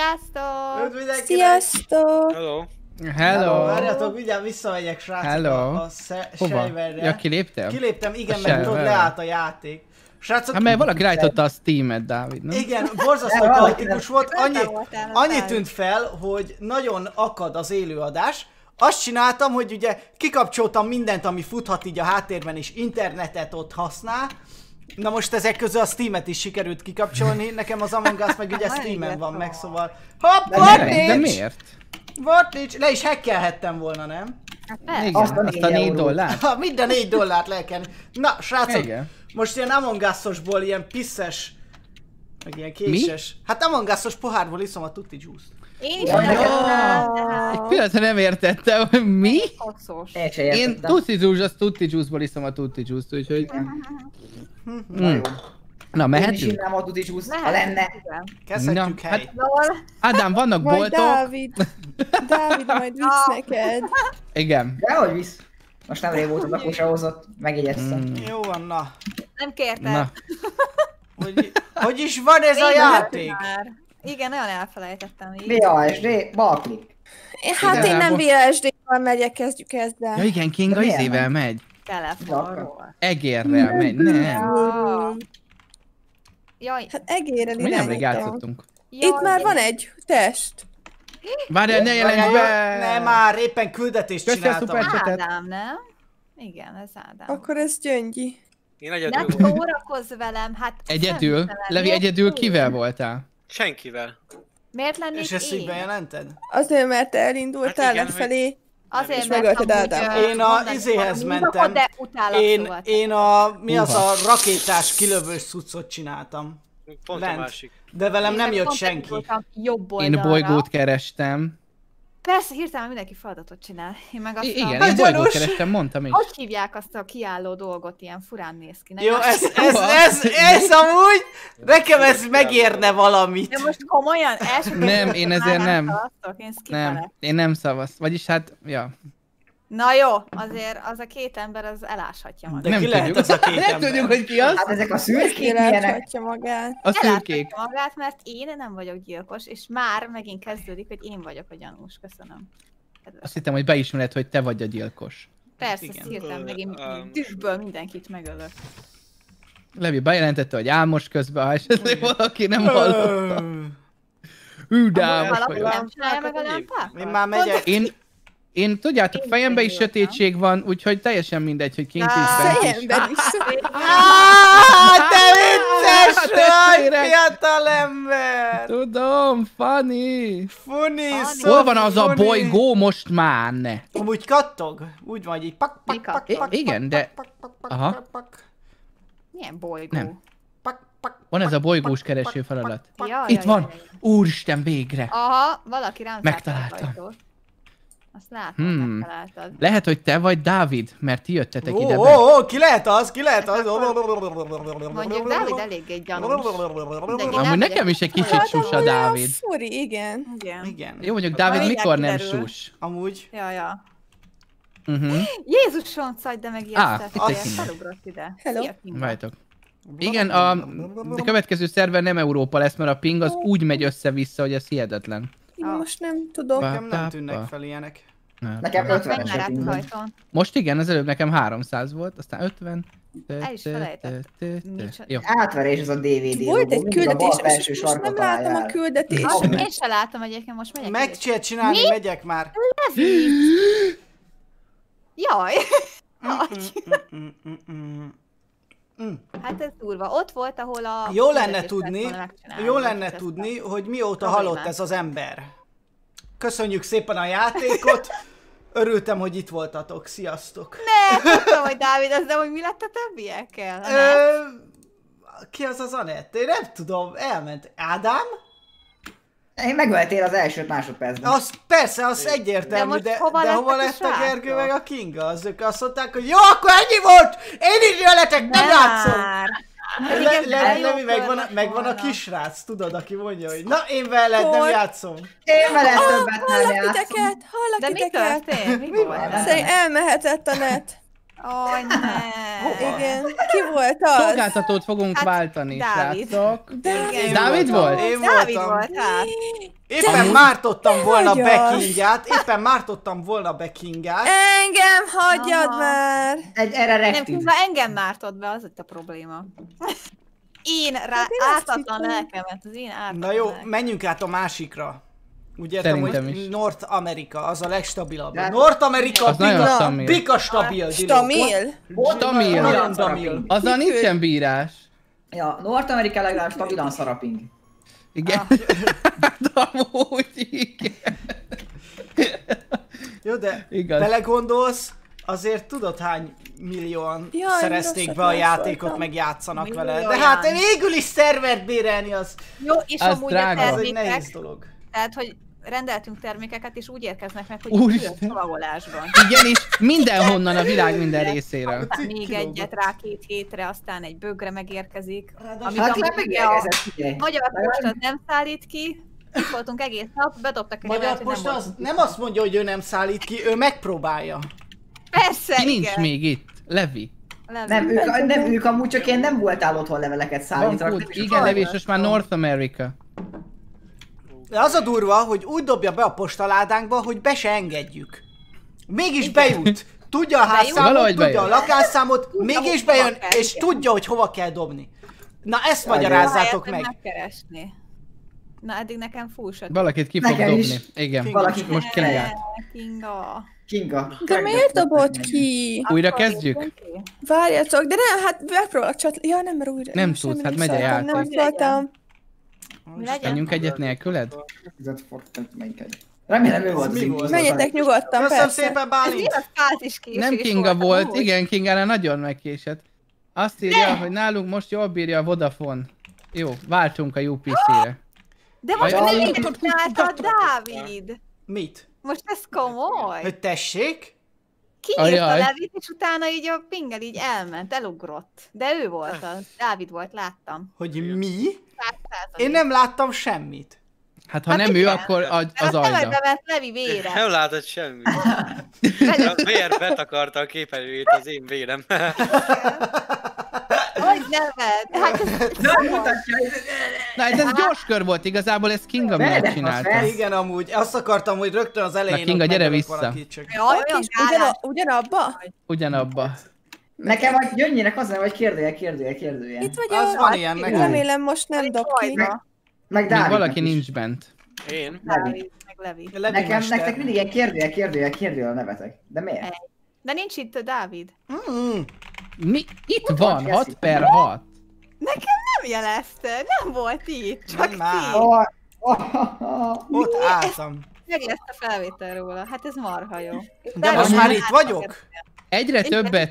Sziasztok! Sziasztok! Hello. Hello! Várjatok, mindjárt visszamegyek, srácok, a serverre. Ja, kiléptem? Kiléptem, igen, mert tudod, leállt a játék. Srácok... Hát mert valaki rájtotta a Steam-et, Dávid, nem? Igen, borzasztó kaotikus volt, annyi tűnt fel, hogy nagyon akad az élőadás. Azt csináltam, hogy ugye kikapcsoltam mindent, ami futhat így a háttérben, és internetet ott használ. Na most ezek közül a Steam-et is sikerült kikapcsolni, nekem az Among Us meg ugye Steam-en van meg, szóval... Hopp, de miért? Volt nincs, le is hackelhettem volna, nem? Igen, azt a 4 dollár. Minden 4 dollárt lekelni. Na, srácok, Igen. most ilyen Among Us-osból ilyen pisszes, meg ilyen késes. Hát Among Us-os pohárból iszom a Tutti Juice-t. Én is Egy pillanatra nem értettem, hogy mi? Én Tutti Juice, az Tutti Juice-ból iszom a Tutti Juice-t, úgyhogy... Na, mehetünk? Én is innám a Tutti Juice, ha lenne. Kezdhetjük helyt. Ádám, vannak Majd boltok. Dávid majd visz neked. Igen. Dehogy visz. Most nemrég volt a lakósa hozott, megjegyeztem. Jó van, na. Nem kértem. Na. Hogy is van ez a játék? Igen, nagyon elfelejtettem így. BASD, balklik. Hát én nem VSD-val megyek, kezdjük ezzel. Ja igen, Kinga izével megy. Telefonról. Egérrel megy, nem. Jaj. Hát egérrel Mi nemrég irányítom. játszottunk. Itt már van egy test. Várjál, ne jelentsd be! Nem már, éppen küldetést Köszi a csináltam. szupercsetet. Ádám, nem? Igen, ez Ádám. Akkor ez Gyöngyi. Én egyedül Nem voltam. szórakozz velem, hát... Egyedül? szemtelen. Levi, Miért egyedül úgy? kivel voltál? Senkivel. Miért lennék És ezt így én? bejelented? Azért, mert te elindultál Hát igen, lefelé. Azért, És mert megölted amúgy, Ádám. Én a mondani izéhez fogom, mentem. De utálat szólt. Én a, mi az a rakétás kilövős cuccot csináltam. Pont Lent. a másik. De velem Én nem meg jött pont senki. elindultam Jobb Én oldalra. bolygót kerestem. Persze, hirtelen mindenki feladatot csinál. Én meg azt Igen, a... én bolygót kerestem, mondtam is. Hogy hívják azt a kiálló dolgot, ilyen furán néz ki? Nem Jó, azt- ez amúgy, nekem ez megérne valamit. De most komolyan? Első Nem, én ezért nem. szavaztok, én skippelek. Nem, én nem szavaz. Vagyis hát, ja. Na jó, azért az a két ember az eláshatja magát. De Nem ki lehet tudjuk. ez a két Nem ember? tudjuk, hogy ki az. Hát ezek a szürkék milyenek? Kiláthatja magát. A szürkék. Eláshatja magát, mert én nem vagyok gyilkos, és már megint kezdődik, hogy én vagyok a gyanús. Köszönöm. Azt hittem, hogy beismered, hogy te vagy a gyilkos. Persze, igen. hirtelen megint dühből mindenkit megölök. Levi bejelentette, hogy álmos közben, ha esetleg valaki nem hallotta. De álmos Valaki vagyok. nem csinálja meg a lámpát? Én már megyek. Én tudjátok, fejemben is sötétség van, úgyhogy teljesen mindegy, hogy kint is, bent is. Fejemben is. Te vicces Hát, vagy, testvérek! fiatal ember! Tudom, funny. Funny, Hol van az a bolygó most már, ne? Amúgy kattog? Úgy van, így pak, pak, pak, Mi pak, igen, pak, de- pak, pak, pak, Aha. pak, pak, Milyen bolygó? Nem. pak, pak, Van ez a pak, bolygós pak, kereső pak, feladat. pak, Ja, Itt ja, van! ja, ja. Úristen, végre! Aha, valaki rám Megtaláltam. zárt az ajtót. Azt látom, megtaláltad. Lehet, hogy te vagy Dávid, mert ti jöttetek ide be. ki lehet az, ki lehet az? Mondjuk Dávid eléggé gyanús. Mindegy, én Amúgy elmegyek. nekem is egy kicsit sus a Dávid. Furi, igen. Igen. Igen. Jó, mondjuk Dávid Majd mikor nem kiderül. sus? Amúgy. Ja, ja. Uh-huh. Jézusom, szagy, de megijesztettél. itt egy Kinder. Felugrott ide. Hello. Szia, Kinder. Várjátok. Igen, a következő szerver nem Európa lesz, mert a ping az úgy megy össze-vissza, hogy ez hihetetlen. Én most nem tudom. Nekem nem tűnnek fel ilyenek. Nekem Menj 50-es már át az a ajtón. Most igen, az előbb nekem 300 volt, aztán 50. El is felejtettem. Micsoda. Jó. Átverés az a DVD Volt logó, egy mindig a bal küldetés, felső és most nem sarkon látom a találja el. küldetést. Ah, én se látom egyébként, most megyek. Meg kell csinálni, megyek már. Jaj! Hát ez durva. Ott volt, ahol a... Jó lenne küldetést tudni, kellett volna megcsinálni, jó hogy lenne ezt tudni, a- hogy mióta problémát. halott ez az ember. Köszönjük szépen a játékot. Örültem, hogy itt voltatok. Sziasztok. Ne, tudtam, hogy Dávid, az de hogy mi lett a többiekkel? A net? Ki az Anett? Én nem tudom, elment. Ádám? Én megöltél az első másodpercben. Az persze, az egyértelmű, most de hova hova lettek a lett a Gergő srácok? meg a Kinga? Azok azt mondták, hogy jó, akkor ennyi volt! Én is jöletek, nem játszom! Már. Pedig ez Levi, eljókor megvan a volna. kisrác, tudod, aki mondja, hogy na én veled nem Hol? játszom. Én veled többet nem Hallak játszom. titeket, De hallak mi titeket. történt? Mi volt? Szerintem elmehetett a net. Aj, ne. Igen. Ki volt az? Szolgáltatót fogunk váltani, Dávid. srácok. Én Dávid voltam, volt? Én Dávid voltam. volt, hát. Éppen mártottam volna be hagyjas. Kingát. Engem hagyjad Aha. már! Erre Nem, rektűz. Kinga engem mártott be, az itt a probléma. Én rá ártatlan lelkemet, az én ártatlan Na jó, lelkem. menjünk át a másikra. Úgy értem, Szerintem hogy is. North America, az a legstabilabb. De- North America, Az nagyon bika, stabil. bika stabil. Stamil? Stabil. Nagyon stabil. Azzal nincsen bírás. Ja, North-Amerika legalább stabilan szaraping. Igen. Hát amúgy igen. Jó, de Igaz. belegondolsz, azért tudod hány millióan Jaj, szerezték rosszat be a játékot, másoltam. meg játszanak vele. Millióan. De hát végül is szervert bérelni az Jó, és Az amúgy drága. a egy termékek, nehéz dolog. tehát hogy rendeltünk termékeket, és úgy érkeznek meg, hogy Úristen. külön csomagolásban. Igen, és mindenhonnan a világ minden részéről. Aztán még Kilógott. egyet rá 2 hétre, aztán egy bögre megérkezik. Amit Hát amúgy nem ugye megérkezett, figyelj. Magyar Posta nem szállít ki, itt voltunk egész nap, bedobtak egy Magyar levelet, hogy nem Posta az volt. nem azt mondja, hogy ő nem szállít ki, ő megpróbálja. Persze, Ki nincs igen. még itt? Levi. Nem, ők amúgy csak ilyen nem voltál otthon leveleket Van szállítanak. kút. Igen, Levi, és most már North America. De az a durva, hogy úgy dobja be a postaládánkba, hogy be se engedjük. Mégis bejut. Tudja a házszámot, Valahogy tudja a bejön. lakásszámot, mégis hova bejön, kell, és igen. tudja, hogy hova kell dobni. Na ezt magyarázzátok Ahelyett, meg. hogy megkeresni. Na eddig nekem full sötét. Valakit ki fog Nekem dobni. is. Igen. Valaki Most Kingát. Kinga. Kinga. De miért dobott ki? Újra Akkor kezdjük? lépjünk ki? Várjatok, de nem, hát megpróbálok Ja, nem, mert újra. Nem semmi tudsz, hát megy a szóltam, Nem játék. szóltam. Mi legyen? Menjünk egyet nélküled? Remélem ő volt Az az mi indító. volt? Menjetek nyugodtan, Köszönöm persze. szépen, Ez Bálint! nyilván fázis Nem Kinga volt, igen, Kingára nagyon megkésett. Azt írja, hogy nálunk most jól bírja a Vodafone. Jó, váltsunk a UPC-re. De most Ajaj. nem így csinálta Dávid. Mit? Most ez komoly. Hogy tessék? Kiírta Ajaj. Levit, és utána így a pingel így elment, elugrott. De ő volt az. Dávid volt, láttam. Hogy mi? 100%. Én nem láttam semmit. Hát ha Hát nem ő, igen. akkor az A Ajda. szemedbe vett Levi vére. Nem látod semmit. A VR betakarta a képernyőjét az én vérem. Hogy neved? Hát ez... Na ez gyors kör volt, igazából ez Kinga miatt Vele, csinálta. az Igen, amúgy azt akartam, hogy rögtön az elején Na, Kinga, ott gyere megölök vissza. valakit, csak... Jaj, olyan És gálás. ugyanabba? Ugyanabba. Nekem vagy gyöngyének az nem, hogy kérdője. Itt vagy Az van ilyen nekem. Remélem most nem dob ki. Ajda. Meg Még Dávidnak valaki is. nincs bent. Én? Dávid, meg Levi. Levi Nekem, mester. nektek mindig ilyen kérdője a nevetek. De miért? De nincs itt a Dávid. Mm. Mi? Itt Ott van, van, 6 Jessy. per 6. Nekem nem jelezte, nem volt itt, csak Nem már. ti. Ott álltam. Meg lesz a felvétel róla, hát ez marha jó. De most már itt vagyok? Egyre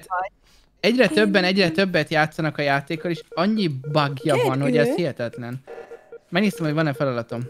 többen játszanak a játékkal, és annyi bugja van, hogy ez hihetetlen. Megnéztem, hogy van-e feladatom.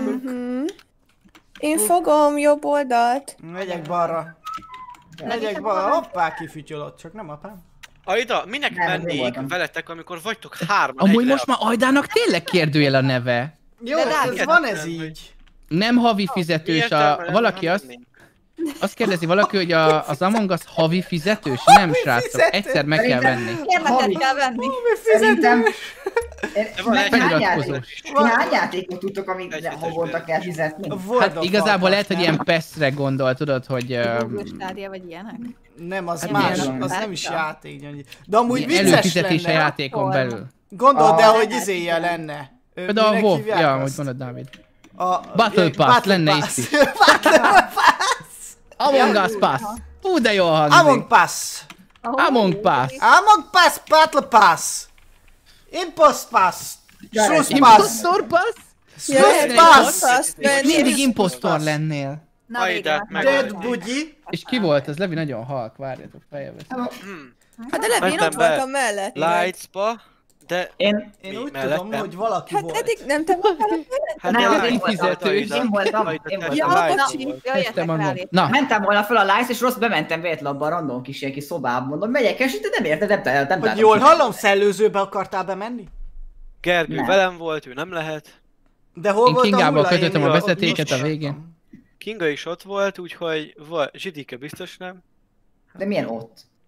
Én fogom jobb oldalt. Megyek balra. Megyek balra. Hoppá, kifütyölött, csak nem apám. Ajda, minek Nem, nem mennék voltam. veletek, amikor vagytok hárman Amúgy egyre? most már Ajdának tényleg kérdőjel a neve. Jó, De Dávid, ez van ez így. Nem havi fizetős valaki azt kérdezi valaki, hogy az Among Us havi fizetős? Nem, srácok, fizetős. egyszer meg kell venni. Kérletet kell venni. Szerintem... van egy feliratkozós. Hány játékot tudtok, amit havonta kell fizetni? Hát igazából lehet, hogy ilyen PES-re gondol, tudod, hogy Google Stadia vagy ilyenek. Nem, az Hát más, milyen az van? nem is játék. Gyöngyi. De amúgy ilyen vicces előfizetés a lenne. játékon belül. Gondold el, Ah. hogy izéje lenne. Például a Minek WoW, hívják ja, azt? ahogy mondod, Dávid. A Battle Pass lenne itt is. Battle Pass! Among Us Pass. Hú, de jól hangzik. Among Pass! Among Pass. Among Pass, Battle Pass! Impost Pass! Sus Pass! Impostor Pass? Ja, Sus lehet, Pass! hogy azt venni. Mindig impostor lennél. Na Ajdát végre. meg- Dead Buggy! És ki volt? Az Levi nagyon halk, várjatok, feljövök. Hát de Levi, én Mentem ott be. voltam mellett. Lightsba, de Én... Én Mi úgy mellettem? tudom, hogy valaki Hát volt. eddig nem te voltál ott hát Nem, de én Lights voltam. volt Ajda. Én voltam. Ajda, Én te voltam. a Lights Na, volt. jöjjetek Tettem rá magam. lépni. Na, Mentem volna fel a Lights, és rossz bementem véletlenül a random kis ilyen kis szobába, mondom, megyek, és te nem érted, nem Hogy találtam jól ki. hallom, szellőzőbe akartál bemenni? Gergő Nem. velem volt, ő nem lehet. De hol én volt a Kingával hulla? kötöttem a Én ott vezetéket a nincs. végén. Kinga is ott volt, úgyhogy Zsidike biztos nem. De milyen ott?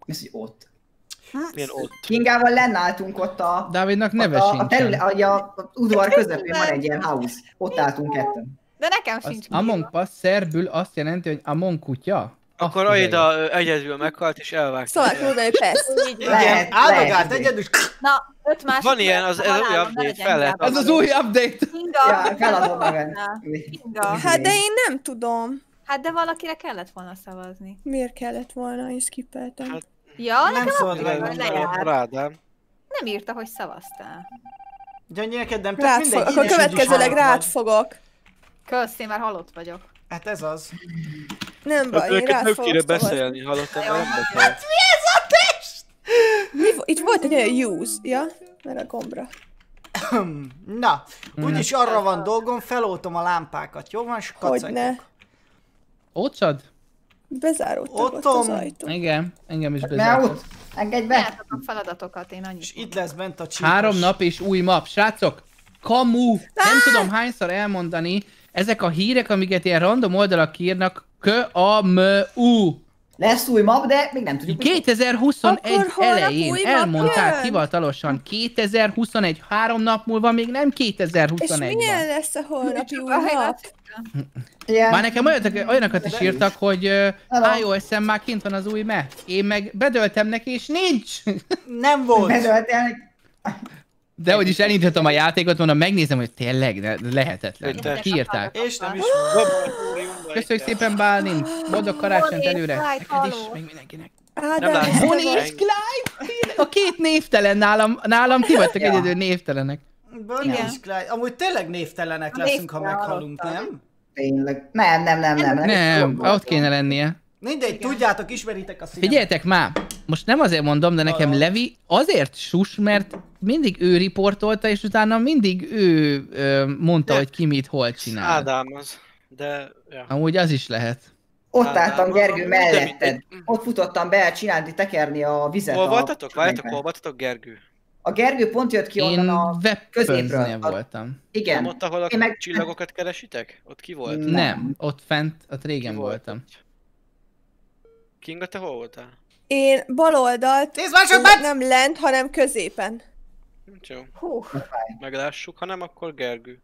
Ez így ott. Milyen ott? Kingával lennálltunk ott a... Dávidnak neve sincsen. A udvar közepén van egy ilyen house. Ott álltunk ketten. De nekem sincs. Among Us szerbül azt jelenti, hogy Among kutya? Akkor Aida egyedül meghalt és elvágta. Szóval mondani, persze. Lehet, áldogált egyedül. Na, 5 másodperc. Van ilyen, ez új update, fel lehet. Ez az új update! Ja, feladom magad. Hát de én nem tudom. Hát de valakire kellett volna szavazni. Miért kellett volna, én skippeltem. Hát, Ja, nem nekem szabad lejár. nem. Nem írta, hogy szavaztál. Gyöngyi, neked nem tett mindegy. Akkor következőleg rád fogok. Kösz, én már halott vagyok. Hát ez az. Nem baj, én Őket rád nem fogok kéne szavazni. beszélni, hallottam, Jó, már nem hát beszél. Mi ez a test? Itt volt egy olyan use, ja? Mert a gombra. Na, úgyis arra van dolgom, feloltom a lámpákat, jó van? És Hogyne. kacagjuk. Ócsad? Bezáródtak ott Ottom. az ajtó. Igen, engem is Ne bezártak. ott! Engedj be! Nyertek a feladatokat, én annyit És itt lesz bent a csípos. 3 nap és új map. Srácok, kamu! Nem tudom hányszor elmondani, ezek a hírek, amiket ilyen random oldalak írnak, K-A-M-U. Lesz új map, de még nem tudjuk. 2021 Akkor holnap elején új map elmondták jön? hivatalosan. 2021, 3 nap múlva még nem És 2021 milyen van. lesz a holnapi új Csak a nap? Yeah. Már nekem olyanokat is írtak, hogy iOS-en már kint van az új map. Én meg bedöltem neki és nincs! Nem volt. Bedöltelnek. De hogy is elindítottam a játékot, mondom, megnézem, hogy tényleg lehetetlen. Tényleg. Kiírták. És nem is Köszönjük szépen, Bálint! Boldog karácsonyt előre! Clyde, Neked is, halló. meg mindenkinek. Nem látom. Ádám, Bonnie és Clyde! A 2 névtelen nálam ti vagytok Ja. egyedül névtelenek. Bonnie Igen. és Clyde. Amúgy tényleg névtelenek A leszünk, ha névtelen meghalunk, hallottam. nem? Tényleg. Nem. Nem, ott kéne lennie. Mindegy, tudjátok, ismeritek a szívemet. Figyeljetek már, most nem azért mondom, de nekem Levi azért sus, mert mindig ő riportolta, és utána mindig ő mondta, De- hogy ki mit hol csinál. Ádám az, de... Ja. Amúgy az is lehet. Ott Ádám, álltam Gergő de melletted. mindegy. Ott futottam be, csinálni, tekerni a vizet. Hol a voltatok? Várjátok, csövekben. hol voltatok, Gergő? A Gergő pont jött ki Én onnan a... középről. weaponsnél voltam. Igen. Nem ott, ahol a Én meg- csillagokat keresitek? Ott ki volt? Nem. Nem, ott fent, ott régen Ki volt voltam. ott? Kinga, te hol voltál? Én bal oldalt, 10 másodperc! nem lent, hanem középen. Nincs jó. Hú, Meglássuk, ha nem, akkor Gergő.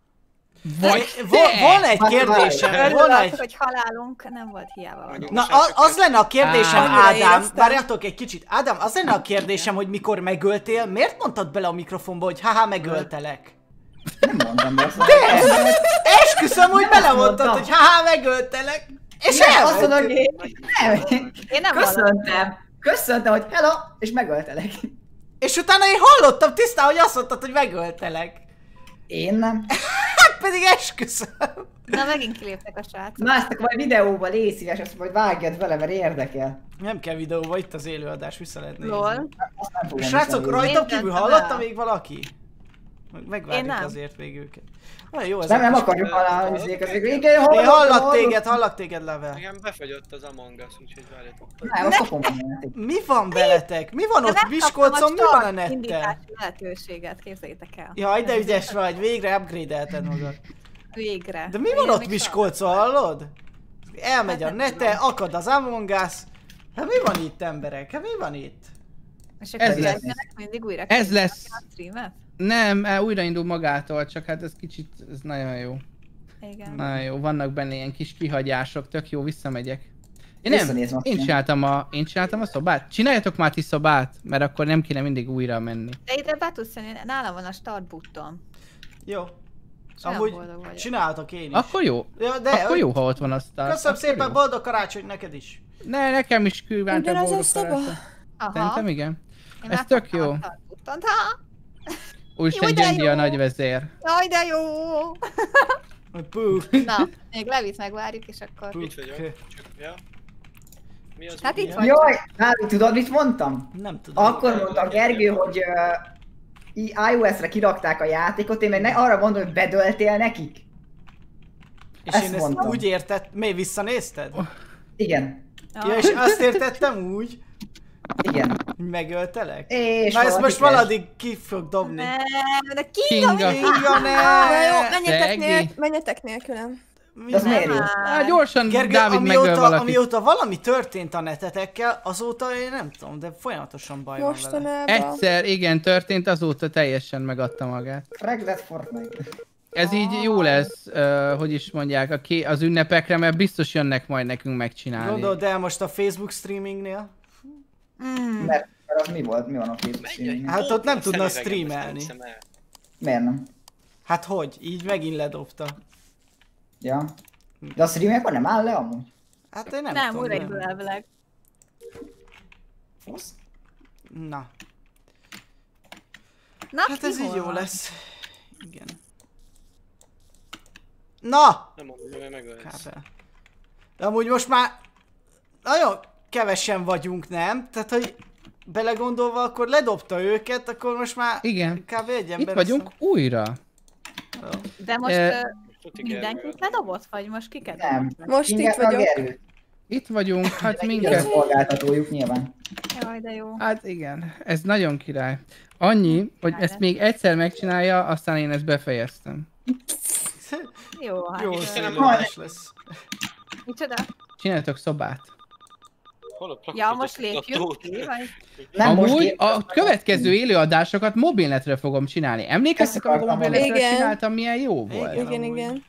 Van egy kérdésem, van örülök, egy... hogy halálunk nem volt hiába. Mondjuk Na, most már csak az lenne a kérdésem, Annyira Ádám, éreztem. várjatok egy kicsit. Ádám, az lenne a kérdésem, hogy mikor megöltél, miért mondtad bele a mikrofonba, hogy haha, megöltelek? Nem mondtam be. Esküszöm, hogy belemondtad, hogy haha, megöltelek. És Azt mondod, elmentél. nem. Én nem Köszöntem, hogy hello, és megöltelek. És utána én hallottam tisztán, hogy azt mondtad, hogy megöltelek. Én nem. Hát pedig esküszöm. Na, megint kiléptek a srácok. Másztak majd videóba, légy szíves, azt majd vágjad vele, mert érdekel. Nem kell videóba, itt az élőadás, vissza lehet nézni. Lol. Azt nem fogom Srácok, visszanézni. rajtam Én kívül döntöm hallotta el. még valaki? Megvárjuk Én nem. azért még őket. Olyan jó ez Nem, a nem kis- akarjuk halálni, azért. Igen, Én hallak téged, Level. Nekem befagyott az Among Us, úgyhogy várjatok. Nem, azt kapom a játék. Mi van veletek? Mi van De ott megkaptam Miskolcon? Mi van a start nettel? indítási lehetőséget, képzeljétek el. Jaj, de ügyes vagy, végre upgrade-elted magad. Végre. De mi Én van ott még Miskolcon, hallod? Elmegy a nete, akad az Among Us. Hát mi van itt, emberek? Hát mi van itt? És akkor Ez lesz. kezdjenek mindig újra Ez lesz. a streamet? Nem, újraindul magától, csak hát ez kicsit, ez nagyon jó. Igen. Nagyon jó, vannak benne ilyen kis kihagyások, tök jó, visszamegyek. Én Visszanézem azt én nem. csináltam a szobát. Csináljatok már ti szobát, mert akkor nem kéne mindig újra menni. De ide be tudsz jönni, nálam van a start button. Jó. És olyan Amúgy boldog vagyok. csinálhatok én is. Akkor jó. Ja, de, Akkor jó, ha ott van a start. Köszönöm Akkor szépen, jó. boldog karácsony neked is. Ne, nekem is kívántam Ugyanaz a boldog szoba? karácsony. Aha. Szerintem igen. Én Ez megkaptam tök jó. a start buttont. Ha! Úristen Jó, de Gyengyi jó. a nagyvezér. Jaj, de jó! Puh. Na, még Levit megvárjuk, és akkor... Itt vagyok. Csak, ja. Mi az? Hát mi? itt vagy. Jaj, Dávid, tudod mit mondtam? Nem tudom. Akkor mondta Gergő, hogy iOS-re kirakták a játékot, én meg arra mondom, hogy bedöltél nekik. És Ezt én ezt mondtam. úgy értettem, mi visszanézted? Igen. Ja, és azt értettem úgy, Igen. hogy megöltelek? És Na ezt valaki most keres. valadig ki fog dobni. Ne, de Kinga, Kinga. mi? Kinga, ne! Na jó, menjetek, Szegény. menjetek nélkülem. De az miért jó? Hát gyorsan Gergő, Dávid megöl valakit. amióta valami történt a netetekkel, azóta én nem tudom, de folyamatosan baj van vele. Mostanában. Egyszer, igen, történt, azóta teljesen megadta magát. Fraglet Fortnite. Ez így jó lesz, hogy is mondják, az ünnepekre, mert biztos jönnek majd nekünk megcsinálni. Gondold el most a Facebook streamingnél? Mert az mi volt? Mi van a Facebook streaming? Hát ott nem tudna streamelni. Miért nem? Hát hogy? Így megint ledobta. Ja. De a streamekor nem áll le amúgy? Hát én nem Nem, tudom. újraindul elvileg. Fasz? Na, Na, hát ki ez így hol jó van? lesz. Igen. Na! Nem mondom, hogy megölsz. Kábel. De amúgy most már nagyon kevesen vagyunk, nem? Tehát, hogy belegondolva, akkor ledobta őket, akkor most már Igen. kb. Egy Itt ember vagyunk újra. De most Tuti mindenkit Gergő. ledobott, vagy most kiket Nem. dobott? Most itt Inget meg vagyok. Gergőt. Itt vagyunk, hát A minket. szolgáltatójuk nyilván. Jaj, de jó. Hát igen, ez nagyon király. Annyi, hogy ezt még egyszer megcsinálja, aztán én ezt befejeztem. Jó, hát. Jó ö, színvonás lesz. Micsoda? Csináltok szobát. Hol a Ja, plakátot most lépjük a ki, vagy? Nem most Amúgy gép- a következő élőadásokat mobilnetre fogom csinálni. Emlékeztek, amikor mobilnetre Igen. csináltam, milyen jó volt? Igen. Igen, amúgy. igen.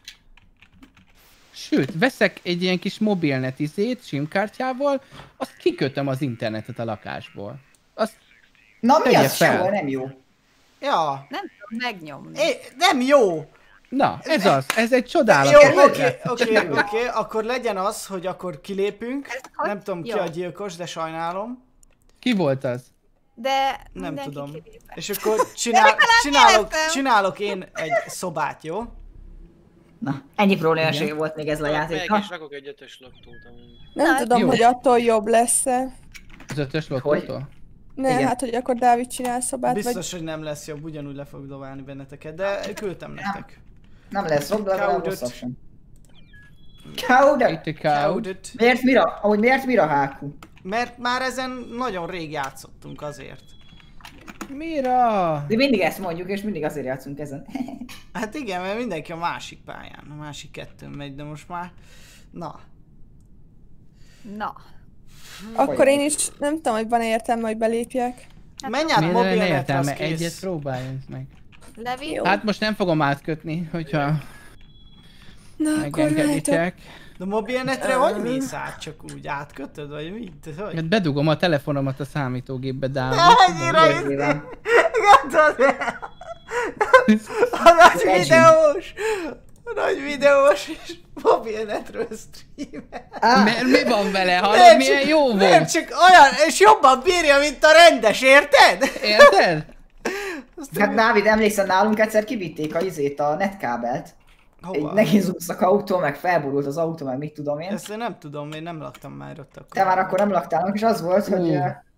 Sőt, veszek egy ilyen kis mobilnet simkártyával, azt kikötöm az internetet a lakásból. Azt Na mi tegye az fel. sehol nem jó? Ja. Nem tudom megnyomni. Nem jó! Na, ez egy csodálat. Jó, oké, akkor legyen az, hogy akkor kilépünk. hogy? Nem tudom ki Jó. a gyilkos, de sajnálom. Ki volt az? De Nem mindenki tudom. kilépett. És akkor éreztem. csinálok én egy szobát, jó? Na, ennyi problémasége volt még ez a játék. Meg is rakok egy 5-ös lottót amúgy. Nem Na, tudom, jó. hogy attól jobb lesz-e. Az 5-ös lottótól? Nem, Igen. hát hogy akkor Dávid csinál szobát, vagy... Biztos, hogy nem lesz jobb, ugyanúgy le fog dobálni benneteket, de küldtem nektek. Nem lesz jobb, de legalább Cowded. rosszabb sem. Cowded! Itt a cow. Cowded. Miért mira HQ? Mert már ezen nagyon rég játszottunk azért. Mira? De mindig ezt mondjuk, és mindig azért játszunk ezen. Hát igen, mert mindenki a másik pályán, a másik kettőn megy, de most már... Na. Na. Akkor én is nem tudom, hogy van értelme, hogy belépjek. Menj át Miért ne mobilnetre, az értelme? kész. Egyet próbáljunk meg. Levi? Jó. Hát most nem fogom átkötni, hogyha Na, akkor mehetek. megengeditek. De mobilnetre hogy mész át? Csak úgy átkötöd, vagy mit? Hogy? Hát bedugom a telefonomat a számítógépbe, Dávid. Annyira Nyilván. Gondold el! A nagy videós és mobilnetről streamel. Mert mi van vele? Hallod, milyen jó Nem volt? csak olyan, és jobban bírja, mint a rendes, érted? Érted? Hát Dávid, emlékszel, nálunk egyszer kivitték a netkábelt. Egy Hova? nehézúszak autó, meg felborult az autó, meg mit tudom én. Ezt én nem tudom, én nem laktam már ott akkor. Te már akkor nem laktál nálunk, és az volt, hogy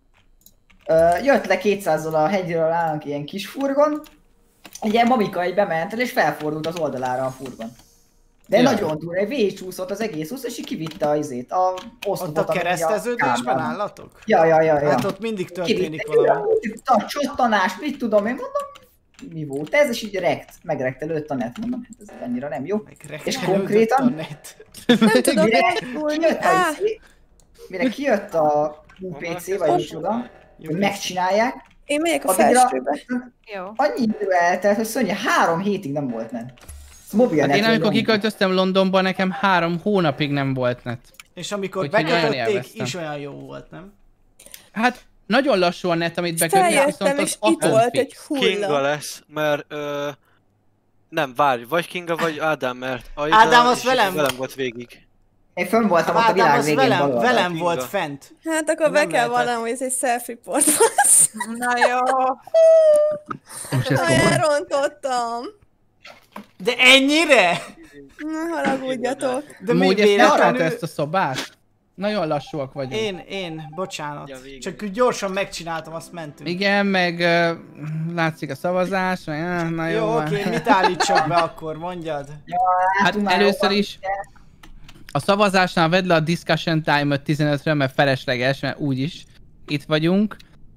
jött le 200-zal a hegyről állunk ilyen kis furgon, egy ilyen mamika egy bement el, és felfordult az oldalára a furgon. De Ja. nagyon durva, végigcsúszott az egész úsz, és így kivitte a oszlopot. Ott a ami kereszteződésben kábel. állatok? Ja. Hát ott mindig történik Kivitte, valami. a csattanás, mit tudom én, mondom, mi volt ez, és így megrekte, lőtt a net, mondom, hát ez annyira nem jó. És konkrétan- A net. Nem tudom Mire elfújni. kijött a mire kijött a UPC, vagy micsoda, hogy megcsinálják, Én megyek a addigra felsőbe. Jó. annyi idő eltelt, hogy Szönya 3 hétig nem volt net. Ez mobil Hát én netről amikor nyomjuk. kiköltöztem Londonba, nekem 3 hónapig nem volt net. És amikor Úgyhogy nagyon bekötötték, élveztem. is olyan jó volt, nem? Hát nagyon lassú a net, amit bekötnek, viszont Feljöttem, az és itt atom volt fix. egy Kinga hulla. lesz, mert nem, várj, vagy Kinga, vagy Ádám, mert Ádám az is velem. volt végig. Én fönn voltam ott a Ádám világ az végén velem, valahol. velem Kinga. volt fent. Hát akkor be Nem kell lehetett. vallanom, hogy ez egy self-report lesz. Na jó. Most ez Ha komoly. elrontottam. De ennyire? Na, haragudjatok. De mi Amúgy ezt véletlenül... láttad ezt a szobát? Nagyon lassúak vagyunk. Én, bocsánat. Ja, végül. Csak úgy gyorsan megcsináltam, azt mentünk. Igen, meg látszik a szavazás, na jó. Jó, oké, mit állítsak be akkor, mondjad? Hát Látunk már először jobban. is a szavazásnál vedd le a discussion time-öt 15-re, mert felesleges, mert úgyis itt vagyunk.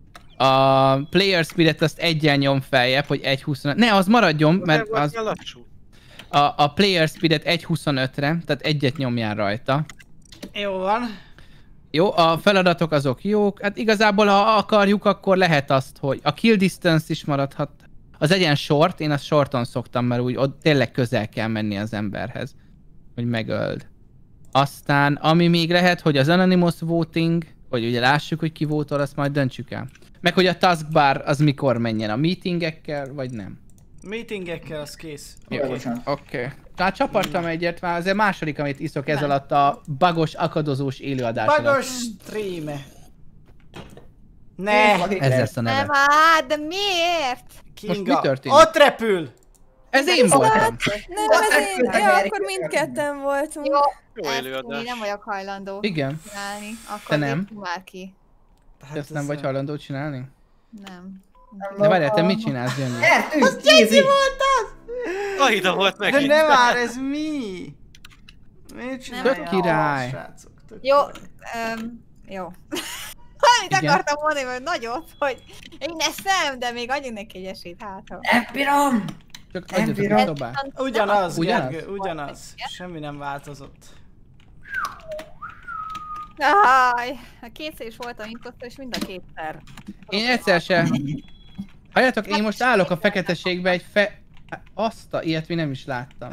A player spirit azt egyen nyom feljebb, hogy 1.25. Ne, az maradjon, mert az... Lassú. a player speedet 1.25-re, tehát egyet nyomjál rajta. Jó van. Jó, a feladatok azok jók. Hát igazából, ha akarjuk, akkor lehet azt, hogy a kill distance is maradhat. Az legyen short, én azt shorton szoktam, mert úgy ott tényleg közel kell menni az emberhez, hogy megöld. Aztán, ami még lehet, hogy az anonymous voting, hogy ugye lássuk, hogy ki vótol, azt majd döntsük el. Meg hogy a taskbar az mikor menjen, a meetingekkel, vagy nem. Meetingekkel az kész. Oké. Tehát csapartam egyet, már az a második, amit iszok ez alatt a bagos, akadozós élőadás alatt. Bagos stream. Ne! Ez lesz a Nem neve. áll, de miért? Kinga, Most mi történik? ott repül! Ez én voltam. Nem, ez én. Ja, akkor mindketten voltunk. Jó, Jó ezt élőadás. én nem vagyok hajlandó Igen. csinálni. Akkor Te nem? lépjünk már ki. Te ezt nem vagy hajlandó csinálni? Nem. De várjál, te mit csinálsz, Gyöngy? Nyertünk, easy! Aida volt De megint. nem már, ez mi? Miért csinálja? Tök király. Srácok, tök Jó, király. jó. Amit Igen. akartam mondani, hogy nagyot, hogy én ezt nem, de még adjunk neki egy esélyt hátra. Nem bírom! Csak adjatok bírom. a szobát. Ugyanaz, Ugyanaz? Gergő, ugyanaz. Semmi nem változott. Áj, kétszer is voltam imposztor, és mind a kétszer. Én egyszer se. Halljátok, én most állok a feketeségbe egy Azt a ilyet mi nem is láttam.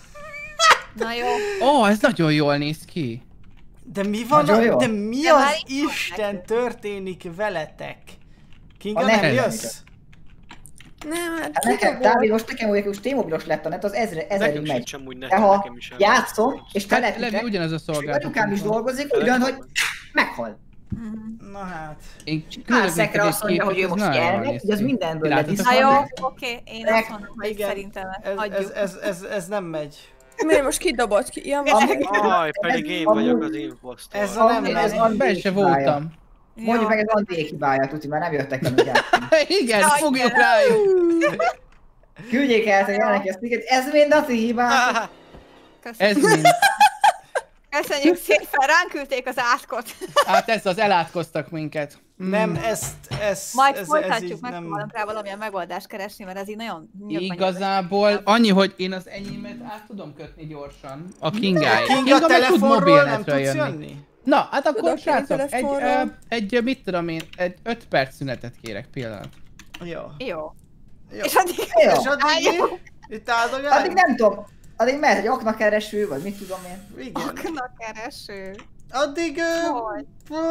Na jó. Ó, ez nagyon jól néz ki. De mi van, Nagyon jó. de mi De már az itt van Isten nekünk. történik veletek? Kinga, A nem nem jössz? Nem, hát Hát nekem, kidobott. Dávid, most nekem úgy, hogy T-mobilos lett a net, az ezerig Nekem megy. sincs amúgy De nekem, ha nekem is. játszom, és Hát Levi telepítek, ugyanaz a és szolgáltató. anyukám is dolgozik, ugyan, hogy meghal. Na hát. Én Pár küldök szekre neked azt mondja, egy hogy ő képet, most ez nagyon jól elmegy, néz hogy az ki. mindenből Ti ledisz. láttátok? Na jó, oké, én azt mondom, hogy Igen, szerintem ez, hagyjuk. ez nem megy. Miért most kidobott ki? Ja, Aj, pedig én vagyok az imposztor. Ez a nem Ez megy. Andi Ben se hibája. voltam. Mondjuk meg ez Andiék hibája, tuti, mert nem jöttek el, ugye. Igen, Jaj, fogjuk igen. rájuk. Küldjék el, hogy neki a sticket, ez mind a ti hibátok. Ez Köszönjük. mind. Köszönjük szépen, ránk küldték az átkot. Hát ez az elátkoztak minket. Nem, ez Majd ez folytatjuk, így nem... megpróbálunk rá valamilyen megoldást keresni, mert ez így nagyon nyilván. Igazából annyi, hogy én az enyémet át tudom kötni gyorsan. A Kingáig. Kinga meg tud telefonról nem mobilnetre tudsz jönni. jönni? Na, hát akkor Tudok jönni srácok, telefonról. egy mit tudom én, egy 5 perc szünetet kérek pillanat. Jó. Jó. Jó. És addig... Jó. És addig itt áldogál? Addig nem tudom, addig mehet egy aknakereső, vagy mit tudom én. Igen. Akna kereső. Addig Hogy?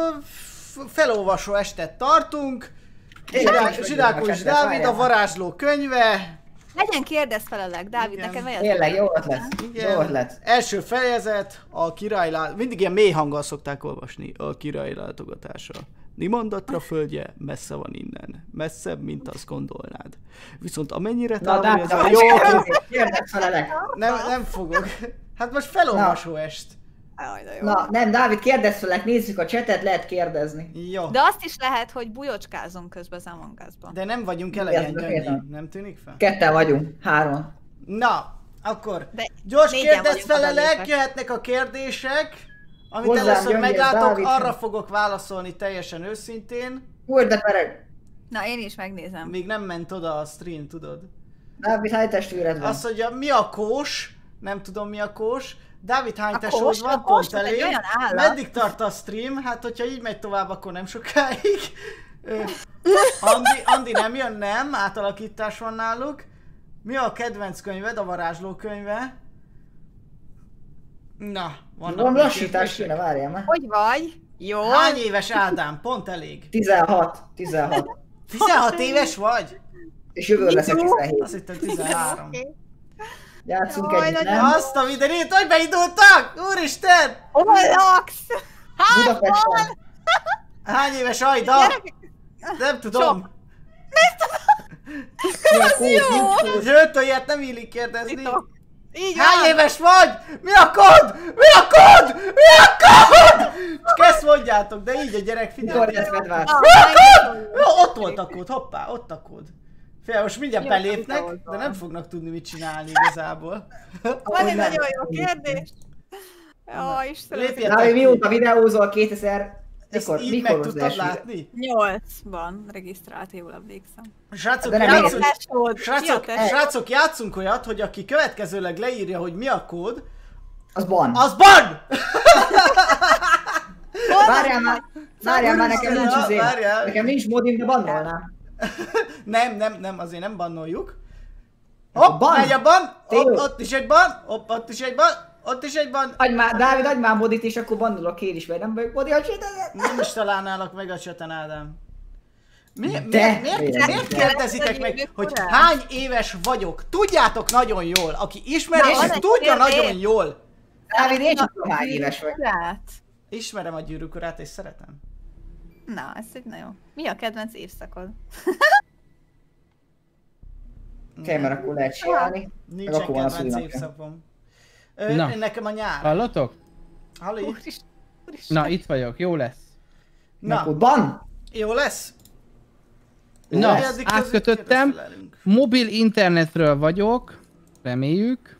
felolvasó estet tartunk. Igen, Zsirákos Dávid, a varázsló könyve. Legyen kérdezfelelek, Dávid, Igen. neked vegyed. Tényleg, jó ötlet. Igen. Jó ötlet. Első fejezet, a királylát... Mindig ilyen mély hanggal szokták olvasni. A király látogatása. Nimandatra földje messze van innen. Messzebb, mint azt gondolnád. Viszont amennyire Na, távol ez Dávid, a... Jó, kérdezfelelek. nem fogok. Hát most felolvasó est. Jaj, de jó. Na, nem, Dávid, kérdezfelek, nézzük a chatet, lehet kérdezni. Jó. De azt is lehet, hogy bujocskázunk közben az Among Us-ban. De nem vagyunk elegen, Ez Gyöngyi. értem. Nem tűnik fel? Ketten vagyunk, 3. Na, akkor De gyors négyen vagyunk, kérdezfelelek, oda jöhetnek a kérdések. Amit Hozzám először Gyöngyi és meglátok, Dávid. arra fogok válaszolni teljesen őszintén. Úr, de pered. Na, én is megnézem. Még nem ment oda a stream, tudod? Dávid, hány testvéred van? Azt mondja, mi a kós? Nem tudom, mi a kós. Dávid, hány A tesód kós? van? A kós Pont az egy elég. olyan állat. Meddig tart a stream? Hát, hogyha így megy tovább, akkor nem sokáig. Andi nem jön, nem. Átalakítás van náluk. Mi a kedvenc könyved? A varázsló könyve? Na, vannak Van még lassítás kérdések. kéne, várjál már. Hogy vagy? Jó. Hány éves Ádám? Pont elég. 16. 16 éves vagy? És jövő leszek 17. Azt hittem 13. Oké. Játszunk Jaj, együtt, nagyon- nem? Azt a videót, hogy beindultak? Úristen! Hol laksz? Budapesten. Hány éves Ajda? Gyerekek, Nem tudom. Az jó! Zsőtől ilyet nem illik kérdezni. Titok. Így Hány van. éves vagy? Mi a kód? Mi a kód? Mi a kód? Csak ezt mondjátok, de így a gyerek Mikor figyelj. lesz medvár? Na, Jó, ott volt a kód, hoppá, ott a kód. Fél, most mindjárt Jó, belépnek, videózol. de nem fognak tudni mit csinálni igazából. Van egy nem. nagyon jó kérdés. Jó, Istenem. Lépjetek Dávid, ki. mióta videózol 2000... Ezt így mikor meg az tudtad első? látni? 8-ban regisztrált, jól emlékszem. Srácok, De nem srácok, játszunk olyat, hogy aki következőleg leírja, hogy mi a kód, Az ban. az ban! Várjál már, nekem nincs izé. Várjál. Nekem nincs modim, de bannolnám. Nem, azért nem bannoljuk. Akkor Hopp, ban. megy a ban, Jó. hopp, ott is egy ban, hopp, ott is egy ban, ott is egy ban. Dávid, adj már modit, és akkor bannolok én is, mert nem vagyok modi, Nem is találnálak meg a cseten, Ádám. Miért miért kérdezitek meg, Egy hogy korán. hány éves vagyok? Tudjátok nagyon jól. Aki ismer, Na, az van egy tudja kérdés. nagyon jól. Dávid, én sem tudom, hány éves vagy. Urát. Ismerem a Gyűrűk Urát és szeretem. Na, ez egy nagyon... Mi a kedvenc évszakod? Oké, mert akkor lehet csinálni. Nincsen akkor van a kedvenc szülinapja. évszakom. Na. Nekem a nyár. Hallotok? Halli? Úristen. Na, itt vagyok, jó lesz. Na, Akkor ban! jó lesz? Na, Addig között átkötöttem. kérdezfelelünk. Mobil internetről vagyok, reméljük.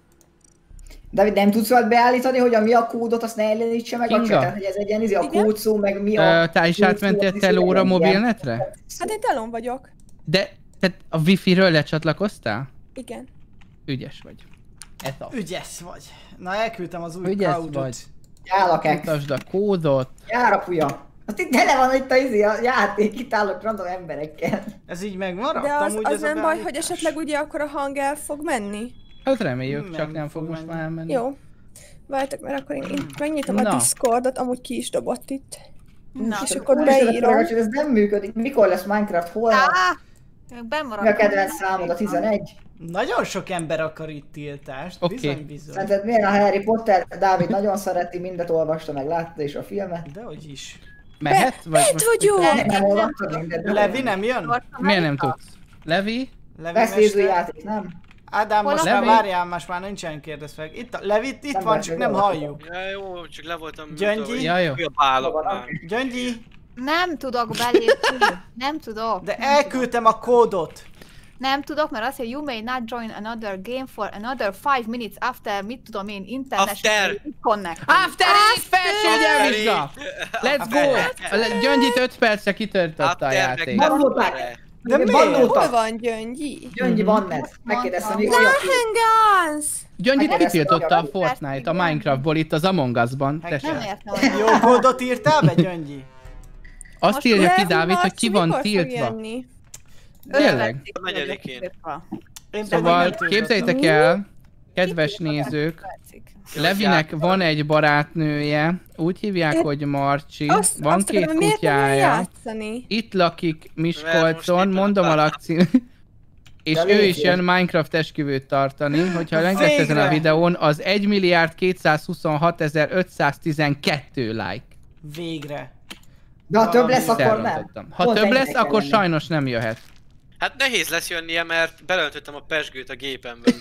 David, nem tudsz olyat beállítani, hogy a mi a kódot, azt ne ellenítse meg a Kinga? csetet, hogy ez egy ilyen a Igen? kódszó, meg mi a... Te is átmentél telóra mobilnetre? Hát én telón vagyok. De te a wifi-ről lecsatlakoztál? Igen. Ügyes vagy. Ez az. Ügyes vagy. Na, elküldtem az új Ügyes cloudot. vagy. Jálakek, Mutasd a kódot. jár a puja. Azt itt tele van itt a játék, itt állok random emberekkel. Ez így megmaradt? De az, Amúgy az ez a nem baj, hogy beállítás? esetleg ugye akkor a hang el fog menni. Hát reméljük, csak Nem nem fog fog most menni. már elmenni. Jó. Várjátok, mert akkor én megnyitom a Na. Discordot, amúgy ki is dobott itt. Na, És akkor Úristen, beírom. hogy ez nem működik. Mikor lesz Minecraft? Hol van? Mi Bemaradtam. a kedvenc számod? A 11? Nagyon sok ember akar itt tiltást. Oké. Bizony. Szerinted milyen a Harry Potter? Dávid nagyon szereti, mindet olvasta, meg látta is a filmet. Dehogy is. Mehet? Vagy Itt most vagyok! Nem olvastad mindet? Levi nem jön? miért nem tudsz? Levi? Levi Veszélyző mester? játék, nem? Ádám, Hol most a már Levi? várjál, most már nincsen kérdez fel. Itt a Levi itt Nem van, baj, csak hogy nem olvasod. halljuk. Ja, jó, csak le voltam. Gyöngyi? Ja, jó. Mi a bálok már? Gyöngyi, Nem tudok belépni. Nem tudok. de Nem elküldtem a kódot. Nem tudok, mert azt mondja, you may not join another game for another 5 minutes after, mit tudom én, international After. connect. After így felső vizsga! Let's go! Gyöngyit 5 percre kitöltött a játék. Bannolták! De miért? Hol Bannoltak! van Gyöngyi? Gyöngyi banned! Megkérdeztem, mi olyan Lahengans! Gyöngyit Hát kitiltotta a ezt Fortnite a Minecraftból itt az Among Us-ban. Hát Nem Tessék. értem, hogy Jó kódot írtál be, Gyöngyi? Azt Most írja ki Levi Dávid, hogy ki Marci van mikor fog tiltva. jönni? Tényleg? A negyedikén. Én pedig Szóval nem tiltottam. képzeljétek el, kedves nézők, Levinek van egy barátnője, úgy hívják, hogy Marcsi, van azt két akarom, miért nem kutyája, játszani? itt lakik Mert Miskolcon, most mondom a éppen lakcím, és De ő is légy jön Minecraft esküvőt tartani, hogyha meg lesz ezen a Végre! videón, az 1.226.512 like. Végre. De ha több lesz, akkor nem. Elrontottam. Ha Pont több ennek lesz, kell akkor lenni. sajnos nem jöhet. Hát nehéz lesz jönnie, mert belöntöttem a pezsgőt a gépembe.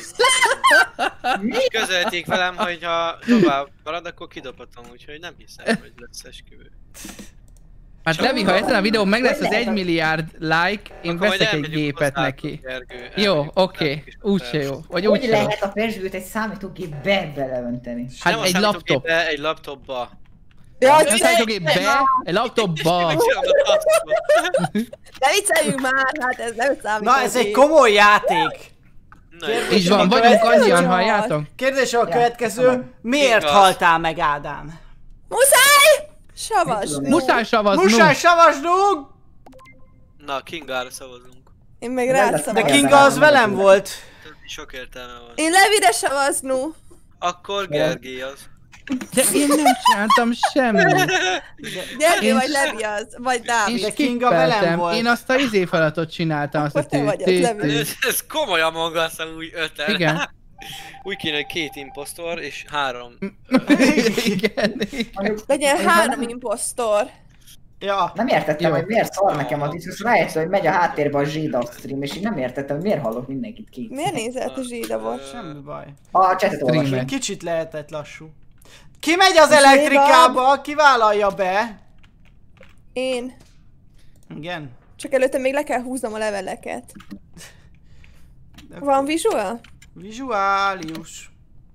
És közölték velem, hogy ha tovább marad, akkor kidobhatom, úgyhogy nem hiszem, hogy lesz esküvő. Hát Levi, ha ezen a videón meg lesz az Hogy 1 lehet? milliárd like, én Akkor majd veszek egy elmegyünk gépet hozzátok, neki. Gergő, Jó, elmegyünk oké, hozzátok, és úgyse akkor jó. Vagy Hogy úgyse jó. lehet a pezsgőt egy számítógépbe beleönteni? És Hát nem a egy laptop. számítógépbe, egy laptopba. Ja, Nem számítógépbe, egy laptopba. Megcsinálom a laptopba. ne vicceljünk már, hát ez nem számít. Na, ez egy komoly játék. Na jó. Így van, A vagyunk következő- annyian, halljátok? Kérdés a következő. Miért Igaz. haltál meg, Ádám? Muszáj! Savas! tudom. Muszáj szavaznunk! Muszáj savasnunk! Na, Kingára szavazunk. Én meg Nem rád lesz- De szavazom. Kinga az velem volt. Sok értelme van. Én Levire szavaznú. Akkor Gergely az. De én nem csináltam semmit. Gyergő Én- vagy Levi az, vagy Én Dávid. De Kinga velem skippeltem. volt. Én azt a izé feladatot csináltam. Azt a Akkor te vagy az, Levi. Ez komoly Among Us amúgy 5-en. Igen. Úgy kéne, hogy 2 impostor és 3. Igen. Legyen Én 3 nem- impostor. Ja. Nem értettem, Jó. hogy miért szar nekem a Discord, rájöttem, hogy megy a háttérbe a Zsidov stream, és én nem értettem, hogy miért hallok mindenkit ki. Miért nézel te zsidavot? Semmi baj. A chatet Streamer. olvasom. Kicsit lehetett lassú. Ki megy az elektrikába? Ki vállalja be? Én. Igen. Csak előtte még le kell húznom a leveleket. Van visual? Visuálius.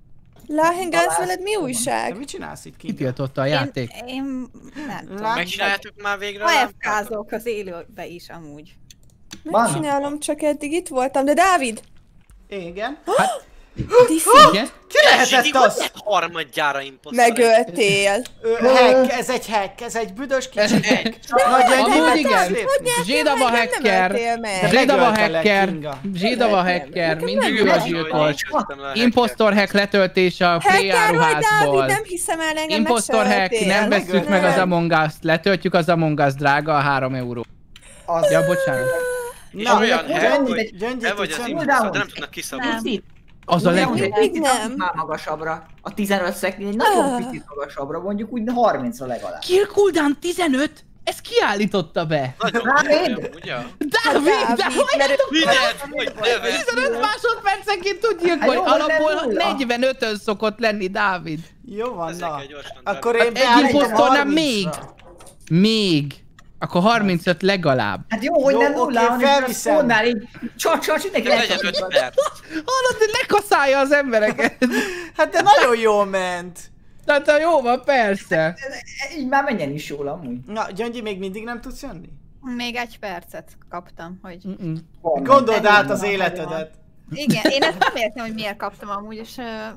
Láhengelsz veled mi De újság? mit csinálsz itt Kinga? Kitiltotta a játék. Én nem tudom. Lát- Megcsináljátok már végre a lámpát? AFK-zok az élőbe is amúgy. Megcsinálom, csak eddig itt voltam, de Dávid! Igen. Diffi, Igen? Ki lehetett az? Harmadjára imposztor. megöltél. Hack, ez egy büdös kicsi hack. Nagy Amúgy igen. Hogy Zsédava hacker. Zsédava hacker. Zsédava hacker. Mindig ő a gyilkos. Impostor hack letöltése a play Hacker vagy, Dávid, áruházból. nem hiszem el, engem Impostor hack, megszereltél. nem vesszük meg az Among Us-t, letöltjük az Among Us, drága a 3 euró. Az... Ja, bocsánat. És olyan hack, hogy Gyöngyi, te vagy az tudsz imposztor, de nem tudnak kiszabadulni. Az a legjobb. Még nem. Már magasabbra. A 15 szekrény egy nagyon picit magasabbra, mondjuk úgy 30-ra legalább. Kill cooldown 15? Ezt kiállította be. Nagyon Dávid! jó, ugye? Dávid, de Figyeld, hogy neve! 15 másodpercenként tud gyilkolni, Hát jó, alapból nem nulla. 45-ön szokott lenni Dávid. Jó van, Ezzel na. kell gyorsan Akkor Dávid. én Egy beállítom imposztornál 30-ra. még. Akkor 35 legalább. Hát jó, hogy Jó, nem oké, nulla, hanem felviszem. a spawnál így csacs, mindenki De legyen 5 perc. Hallod, hogy lekaszálja az embereket. Hát de nagyon jól ment. Tehát jó van, persze. Így már menjen is jól amúgy. Na, Gyöngyi, még mindig nem tudsz jönni? Még 1 percet kaptam, hogy... Gondold át az életedet. Igen, én ezt nem értem, hogy miért kaptam amúgy, és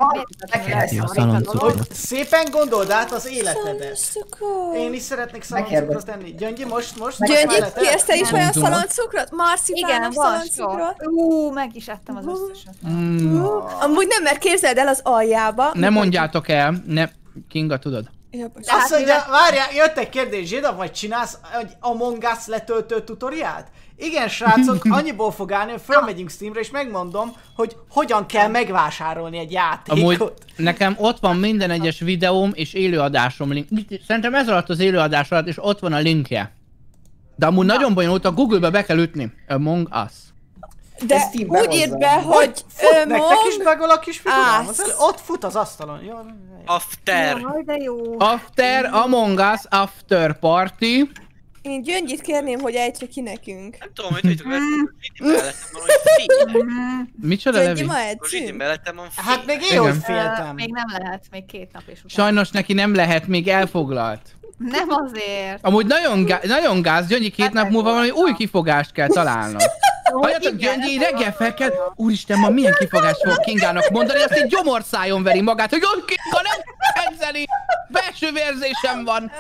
Hogy szépen gondold át az életedet. Én is szeretnék szaloncukrot enni. Gyöngyi, most Gyöngyit, melletted? kérsz te is olyan Mondom. szaloncukrot? Marcipános igen, van szaloncukrot? meg is ettem az összeset. Amúgy nem, mert képzeld el az aljába. Nem mondjátok el, ne... Kinga, tudod? Ja, bocsánat. Azt mondja, várjál, jött egy kérdés, Zséda, vagy csinálsz egy Among Us letöltő tutoriát? Igen, srácok, annyiból fog állni, hogy fölmegyünk Steamre, és megmondom, hogy hogyan kell megvásárolni egy játékot. Amúgy nekem ott van minden egyes videóm és élőadásom link. Szerintem ez alatt az élőadás alatt, és ott van a linkje. De amúgy nagyon bonyolult, a Google-be be kell ütni. Among Us. De Ez Steambe úgy írt hozzá. be, hogy Fut, nektek is begol a kis figurám? Ász. Ott fut az asztalon. Jó, After. Jaj, de jó. After Among Us After Party. én Gyöngyit kérném, hogy ejtse ki nekünk. Nem tudom, hogy tudjátok, mellettem van, hogy figyelj. Micsoda, Gyöngyi, Levi? ma A zsidi edzünk? mellettem van Hát még én Igen. hogy féltem. Még nem lehet, még 2 nap is után. Sajnos neki nem lehet, még elfoglalt. Nem azért. Amúgy nagyon gáz, Gyöngyi 2 nap múlva valami új kifogást kell találnod. Halljátok, Gyöngyi reggel fel kell, úristen, ma milyen kifogást fog Kingának mondani, azt egy gyomorszájon veri magát, hogy olyan Kinga nem edzeni, belső vérzésem van.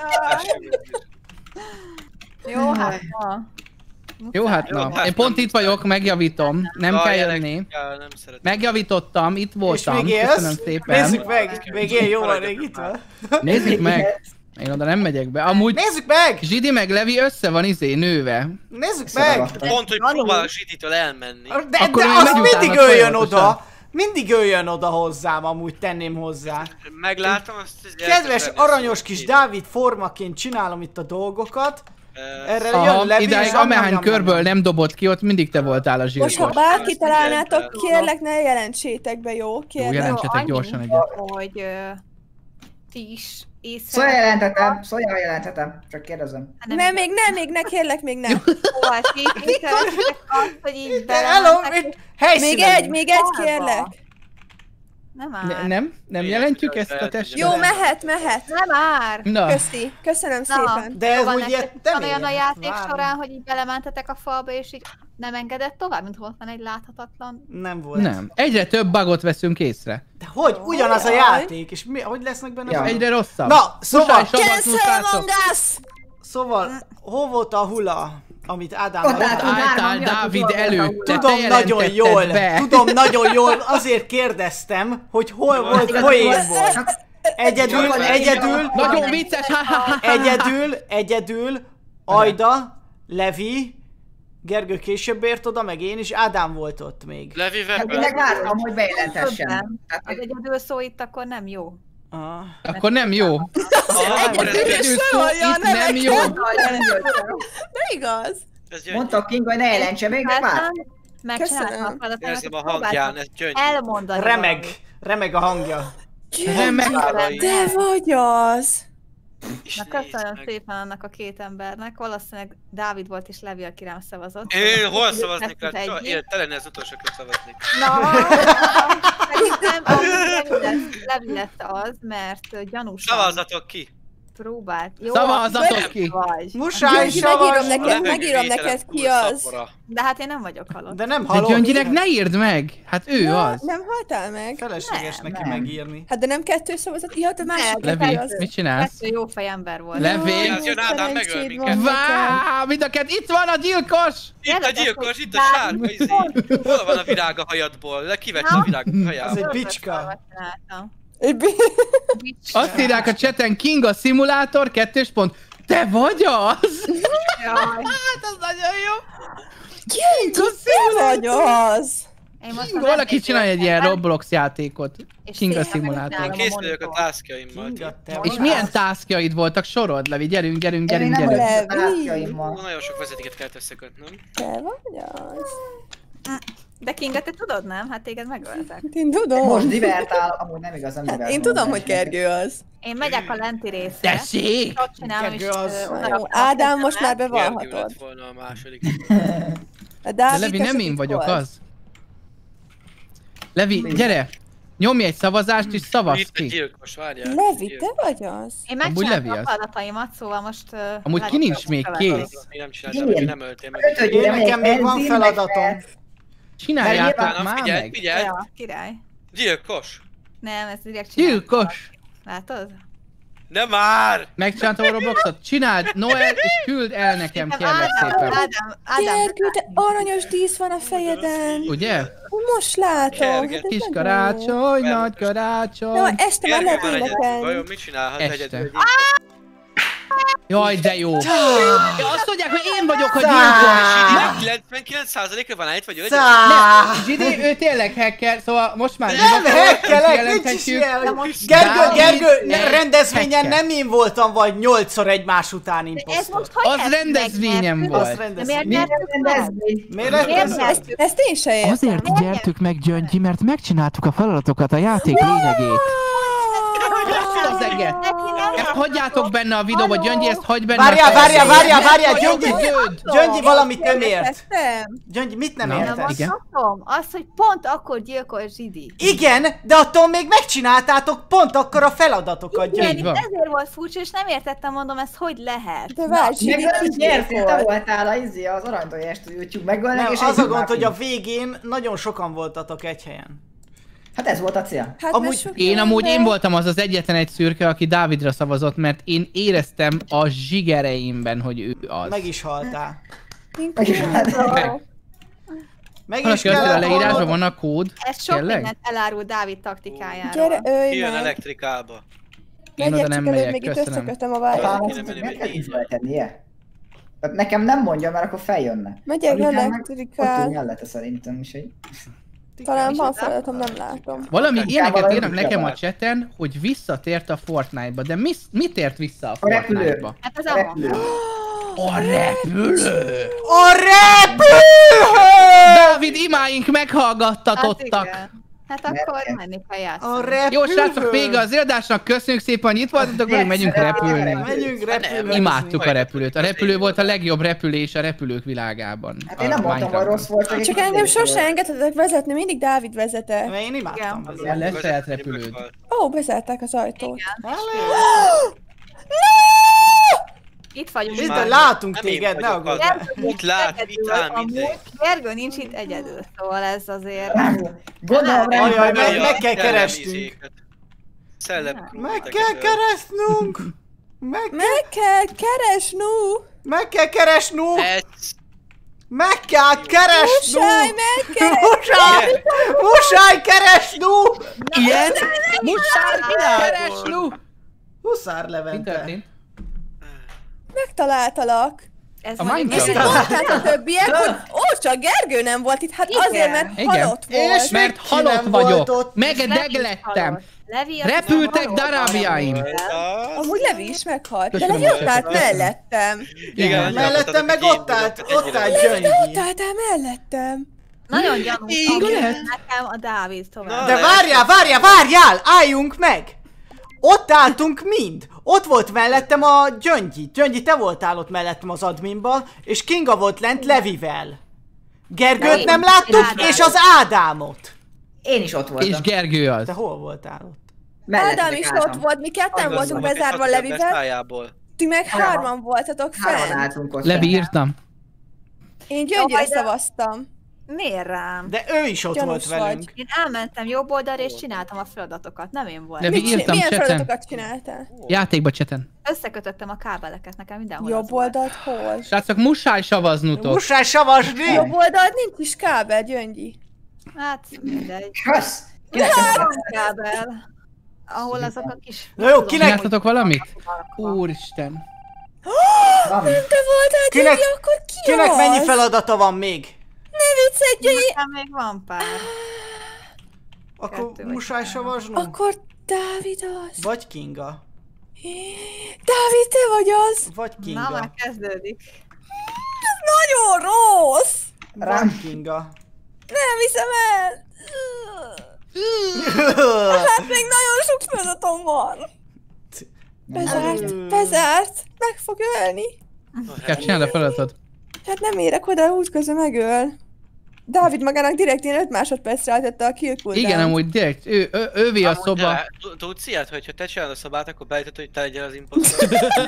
Jó, hát ma. Jó, hát Jó, na, hát én pont nem- itt vagyok, megjavítom, nem kell jönni. Nem szeretem. Megjavítottam, itt És voltam, még élsz? köszönöm szépen. Nézzük meg, még én jó van rég itt van. Nézzük meg. Én oda nem megyek be. Amúgy Nézzük meg! Zsidi meg Levi össze van nőve. Nézzük meg! Pont, hogy próbál a zsiditől elmenni. De Akkor ő az megy mindig utána öljön folyamatosan. oda! Mindig öljön oda hozzám, amúgy tenném hozzá. Meglátom azt, hogy Kedves, aranyos kis Dávid formaként csinálom itt a dolgokat. Erre jön Aha, Levi, idáig és amehány körből nem dobott ki, ott mindig te voltál a Most, ha zsírkos. bárki találnátok, Igen. kérlek, ne jelentsétek be, jó? Jó, Kérlek. jelentsetek annyi gyorsan info, egyet. hogy ti is Szóval észre... jelenthetem, csak kérdezem. Nem, még ne, kérlek, még nem. Szóval ti észrevettek azt, hogy így Hello, belementek itt helyszínen. Még egy, kérlek. Nem már. Nem jelentjük ezt a testet? Jó, mehet. Nem már. Na, Köszi, köszönöm szépen. De ez Jó van, ugye nektek nem van olyan a érdekel, játék várom. során, hogy így belementetek a falba, és így nem engedett tovább, mint volt van egy láthatatlan. Nem volt. nem. Egyre több bugot veszünk észre. De hogy? Ugyanaz a Jaj. játék, és mi, hogy lesznek benne? Ja. az- Egyre rosszabb. Na, szóval, Muszáj Cancel sabatnunk, Among srácok. Us! szóval, hol volt a hula, amit Ádám Ott mondta? álltunk. Álltál miatt Dávid az előtt, te Tudom nagyon jól, be. tudom nagyon jól, azért kérdeztem, hogy hol volt poén volt. Egyedül, Nagyon vicces, ha. egyedül, Ajda, Levi, Gergő később ért oda, meg én is, Ádám volt ott még. Levi Hát én meg Weber. vártam, hogy bejelentessen. Többen. Tehát, Az egyedül szó itt akkor nem jó. Ah. Akkor nem jó. Egyedül szó olyan, itt nem jó. De igaz. mondta King, hogy ne jelentse még, meg vár. Megcsináltam a Köszönöm. feladatot, Érzem a próbáltam hangján, ez gyöngy. elmondani. Remeg a hangja. Remek. De vagy az. Na köszönöm szépen annak a két embernek. Valószínűleg Dávid volt és Levi, aki rám szavazott. Én hol szavaznék rá? Te lenne az utolsó, akit szavaznék. Na, szerintem Levi lesz az, mert gyanúsan Szavazatok ki! próbált. Jó, Szavazatok ki! vagy. Muszáj Gyöngyi, szavazni. megírom neked ki az. De hát én nem vagyok halott. De nem De halott. Gyöngyinek ne írd meg! Hát ő az. Nem haltál meg? Felesleges Nem, neki nem. megírni. Hát de nem 2 szavazat? Ja, te másik Levi, az. mit csinálsz? Kettő jó fejember volt. Levi. Az jön Ádám, megöl Szerencséd minket. van nekem. Mind a itt van a gyilkos! Itt a gyilkos, itt a sárga, izé. Hol van a virág a hajadból? Kivette a virág a Az haját. egy bicska. Azt írják a chaten, King a szimulátor, 2 pont. Te vagy az? Jaj. Hát az nagyon jó. King, te vagy az! Én most King, valaki csinálj egy ilyen Roblox játékot. és King a szépen szimulátor. megcsinálom Kész a vagyok a monitort. taskjaimmal. Kinga, te És vagy milyen az. taskjaid voltak? Sorod, Levi, gyerünk, gyerünk, Én gyerünk, nem gyerünk. vagyok Levi. barátjaimmal. Nagyon sok vezetéket kellett összekötnöm. Te vagy az? De Kinga, te tudod, nem? Hát téged megöltek. Én tudom. Most divertál, amúgy nem igazán Hát divertál. én tudom, hogy Gergő az. Én megyek a lenti részre. Tessék! Ott csinálom, és Gergő az. oda Jó, rakom a Ádám, most már kezemet. Gergő bevallhatod. lett volna a második. A De Dávid, Levi, te nem se én vagyok titkolsz. az. Levi, gyere! Nyomj egy szavazást és szavazz Itt a ki. gyilkos, várjál. Levi, te vagy az? Én Amúgy Levi megcsináltam a az. feladataimat, szóval most... Amúgy ki nincs még kész. Még nem csináltam, még nem öltél meg. Ötödjére Nekem megyek még van benzin, feladatom. meg Csináljátok Utána már figyelj, meg! figyelj! Ja, király. Gyilkos! Nem, ezt direkt csináltam. Gyilkos! Látod? Nem már! Megcsináltam a Robloxot? Csináld, Noel, és küld el nekem, kérlek szépen. Gergő, te aranyos dísz van a fejeden. Ugye? Most látom. Gergő, Hát ez Kis nagyon karácsony, jó. nagy jó. karácsony. Na, este már lehet Gergő van egyedül, énekelni. vajon mit csinálhat Este. egyedül? egy Jaj, de jó. Ja, azt mondják, hogy én vagyok a gyilkos. 99%-ra van állítva, hogy ő Szá! Zsidi, ő tényleg hacker, szóval most már Nem hekkelek, nincs is ilyen. Gergő, Gergő, rendezvényen nem én voltam vagy 8-szor egymás után Ez imposztor. most hogy Az ezt rendezvényem megnyertük? volt. Az De rendezvény. miért nyertük meg? rendezvény. Miért lett Miért ez? nyertük? Ezt én se értem. Azért gyertük meg, Gyöngyi, mert megcsináltuk a feladatokat, a játék lényegét. Az eget. Ezt hagyjátok benne a videóba, Gyöngyi, ezt hagy benne. Várjál, Gyöngyi, Zöld. Gyöngyi valamit nem ért. Értettem. Gyöngyi, mit nem Na, Nem értesz? igen. mondhatom? Az, hogy pont akkor gyilkol Zsidi. Igen, de attól még megcsináltátok pont akkor a feladatokat, Igen, Gyöngyi. itt van. ezért volt furcsa, és nem értettem, mondom, ez hogy lehet. De várj, Zsidi, Meg kicsit nyertél, te volt. voltál az aranytojest, hogy YouTube megölnek, Nem, és az a egy gond, hogy a hibát. végén nagyon sokan voltatok egy helyen. Hát ez volt a cél. Hát Amúgy mert sok Én amúgy ember- én voltam az egyetlen egy szürke, aki Dávidra szavazott, mert én éreztem a zsigereimben, hogy ő az. Meg is haltál. Meg. Meg Van, is aki azt írja, a kellett leírásban halnod. van a kód. Ez sok Tényleg? mindent elárul Dávid taktikájáról. Gyere, ölj Kijön meg. elektrikába. Én oda Megyek, nem csak előbb megyek, még itt köszönöm. összekötöm a Talán vájat. Kéne azt menni, meg hogy kell így. feltennie. Tehát nekem nem mondja, mert akkor feljönne. Megyek Amikor meg Ott elektrikál. ül mellette szerintem is egy... Talán van feladatom, nem látom. Valami ilyeneket valami írnak nekem a kell. chaten, hogy visszatért a Fortnite-ba, de mit ért vissza a A repülő. Fortnite-ba? Hát ez A a repülő. A repülő! A repülő! Dávid, imáink meghallgattatottak! Hát akkor menni kell A játszani. repülő! Jó, srácok, vége az adásnak, köszönjük szépen, hogy itt voltatok velünk, megyünk repülni. Menjünk repülőzni. Imádtuk a repülőt. A repülő volt a legjobb repülés a repülők világában. Hát én nem mondtam, hogy rossz volt, Csak engem sose engedhetek vezetni, mindig Dávid vezete. Mert én imádtam Igen. vezetni. Lesz saját repülőd. Ó, bezárták az ajtót. Itt vagyunk. Itt Már látunk nem én téged, ne vagyok az. aggódj. Mit lát, mit Egyedül, ám, amúgy mindegy. Gergő nincs itt egyedül, szóval ez azért... Gondolom, Ajaj, rendben. meg kell keresnünk. Szellem. Meg kell keresnünk! Meg kell keresnünk! Meg kell keresnünk! Egy. Meg kell Muszáj, keresnünk! meg kell! Muszáj! Muszáj keresnünk! Ilyen? Muszáj keresnünk! Huszár Mi Levente. történt? Megtaláltalak. Ez A mondjuk És Minecraft. itt mondták a többiek, hogy ó, csak Gergő nem volt itt. Hát Igen. azért, mert Igen. halott És volt. Mert ki halott nem volt vagyok. ott? Megdeglettem. Levi az Repültek nem darabjaim. Amúgy Levi is meghalt. De Köszönöm Levi a ott állt chatet. mellettem. Igen, Mellettem meg ott állt Gyöngyi. Ott álltál mellettem. Nagyon gyanús. Igen. Nekem a Dávid tovább. De várjál! Álljunk meg! Ott álltunk mind. Ott volt mellettem a Gyöngyi. Gyöngyi, te voltál ott mellettem az adminban, és Kinga volt lent Levivel. Gergőt nem láttuk, és az Ádámot. Én is ott voltam. És Gergő az. Te hol voltál ott? Ádám is ott volt, mi ketten voltunk bezárva Levivel. Ti meg hárman voltatok Hárman fenn. álltunk ott. Levi írtam. Én Gyöngyre szavaztam. Miért rám? De ő is ott Gyanús volt velünk. vagy. Én elmentem jobb oldalra és csináltam a feladatokat, nem én voltam. Levi, írtam Milyen chaten. feladatokat csináltál? Játékba chaten. Összekötöttem a kábeleket, nekem mindenhol az Jobb volt. oldalt hol? Srácok, muszáj savaznutok. Muszáj savasni! Jobb oldalt nincs is kábel, Gyöngyi. Hát mindegy. Kösz! Kábel. Ahol azok a kis... Na jó, kinek, Csináltatok valamit? Úristen. Van. Nem te voltál, Kinek- Gyöngyi, akkor ki kinek az? mennyi feladata van még? Ne viccelj, Gyöngyi! Nekem még van pár. Akkor Kettő vagy muszáj három. savasnunk? Akkor Dávid az. Vagy Kinga. Dávid, te vagy az. Vagy Na, Kinga. már kezdődik. Nagyon rossz. Vagy Kinga. Nem hiszem el. Hát még nagyon sok feladatom van. Bezárt. Meg fog ölni. Kell csinálni a feladatot. Hát nem érek oda, útközben megöl. Dávid magának direkt ilyen 5 másodpercre álltette a kill cooldown. Igen, amúgy direkt, ővé a szoba. Tudsz ilyet, hogyha te csinálod a szobát, akkor beállítod, hogy te legyél az impostor.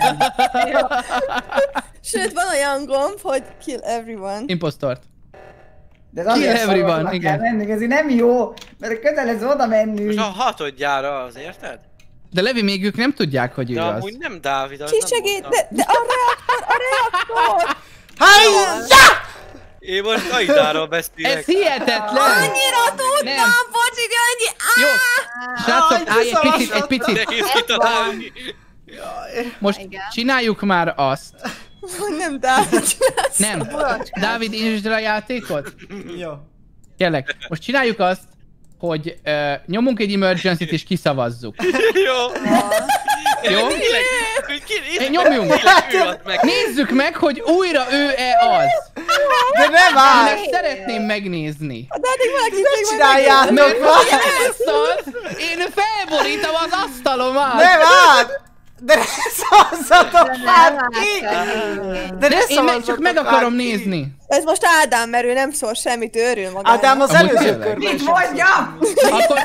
Sőt, van olyan gomb, hogy kill everyone. Impostort. De ez azért Kill everyone, szarosnak igen. kell mennünk, ez így nem jó, mert kötelező oda mennünk. Most a hatodjára az, érted? De Levi, még ők nem tudják, hogy ő De az. amúgy nem Dávid, az Ki nem segít? voltam. De a reaktor! Hájjá! Én most Aidáról beszélek. Ez hihetetlen! Annyira tudtam, Nem. bocsi, Gyöngyi! Jó, srácok, állj egy picit. Nehéz kitalálni. Most Igen. csináljuk már azt. Nem, Dávid. Nem. Dávid, insd el a játékot. Jó. Kérlek, most csináljuk azt, hogy nyomunk egy emergency-t és kiszavazzuk. Jó. Jó? Nyomjunk. Meg. Nézzük meg, hogy újra ő-e az. De nem Én áll! ezt szeretném megnézni. De addig valaki Ne csináljátok már! Ez az! Én felborítom az asztalomát! Nem áll! De ne szavazzatok már ki! De ne Én meg csak szavazzatok meg már akarom ki! nézni. Ez most Ádám, mert ő nem szól semmit, ő örül magának. Ádám az Amúgy előző tényleg. körben Mit is. mondjam? Akkor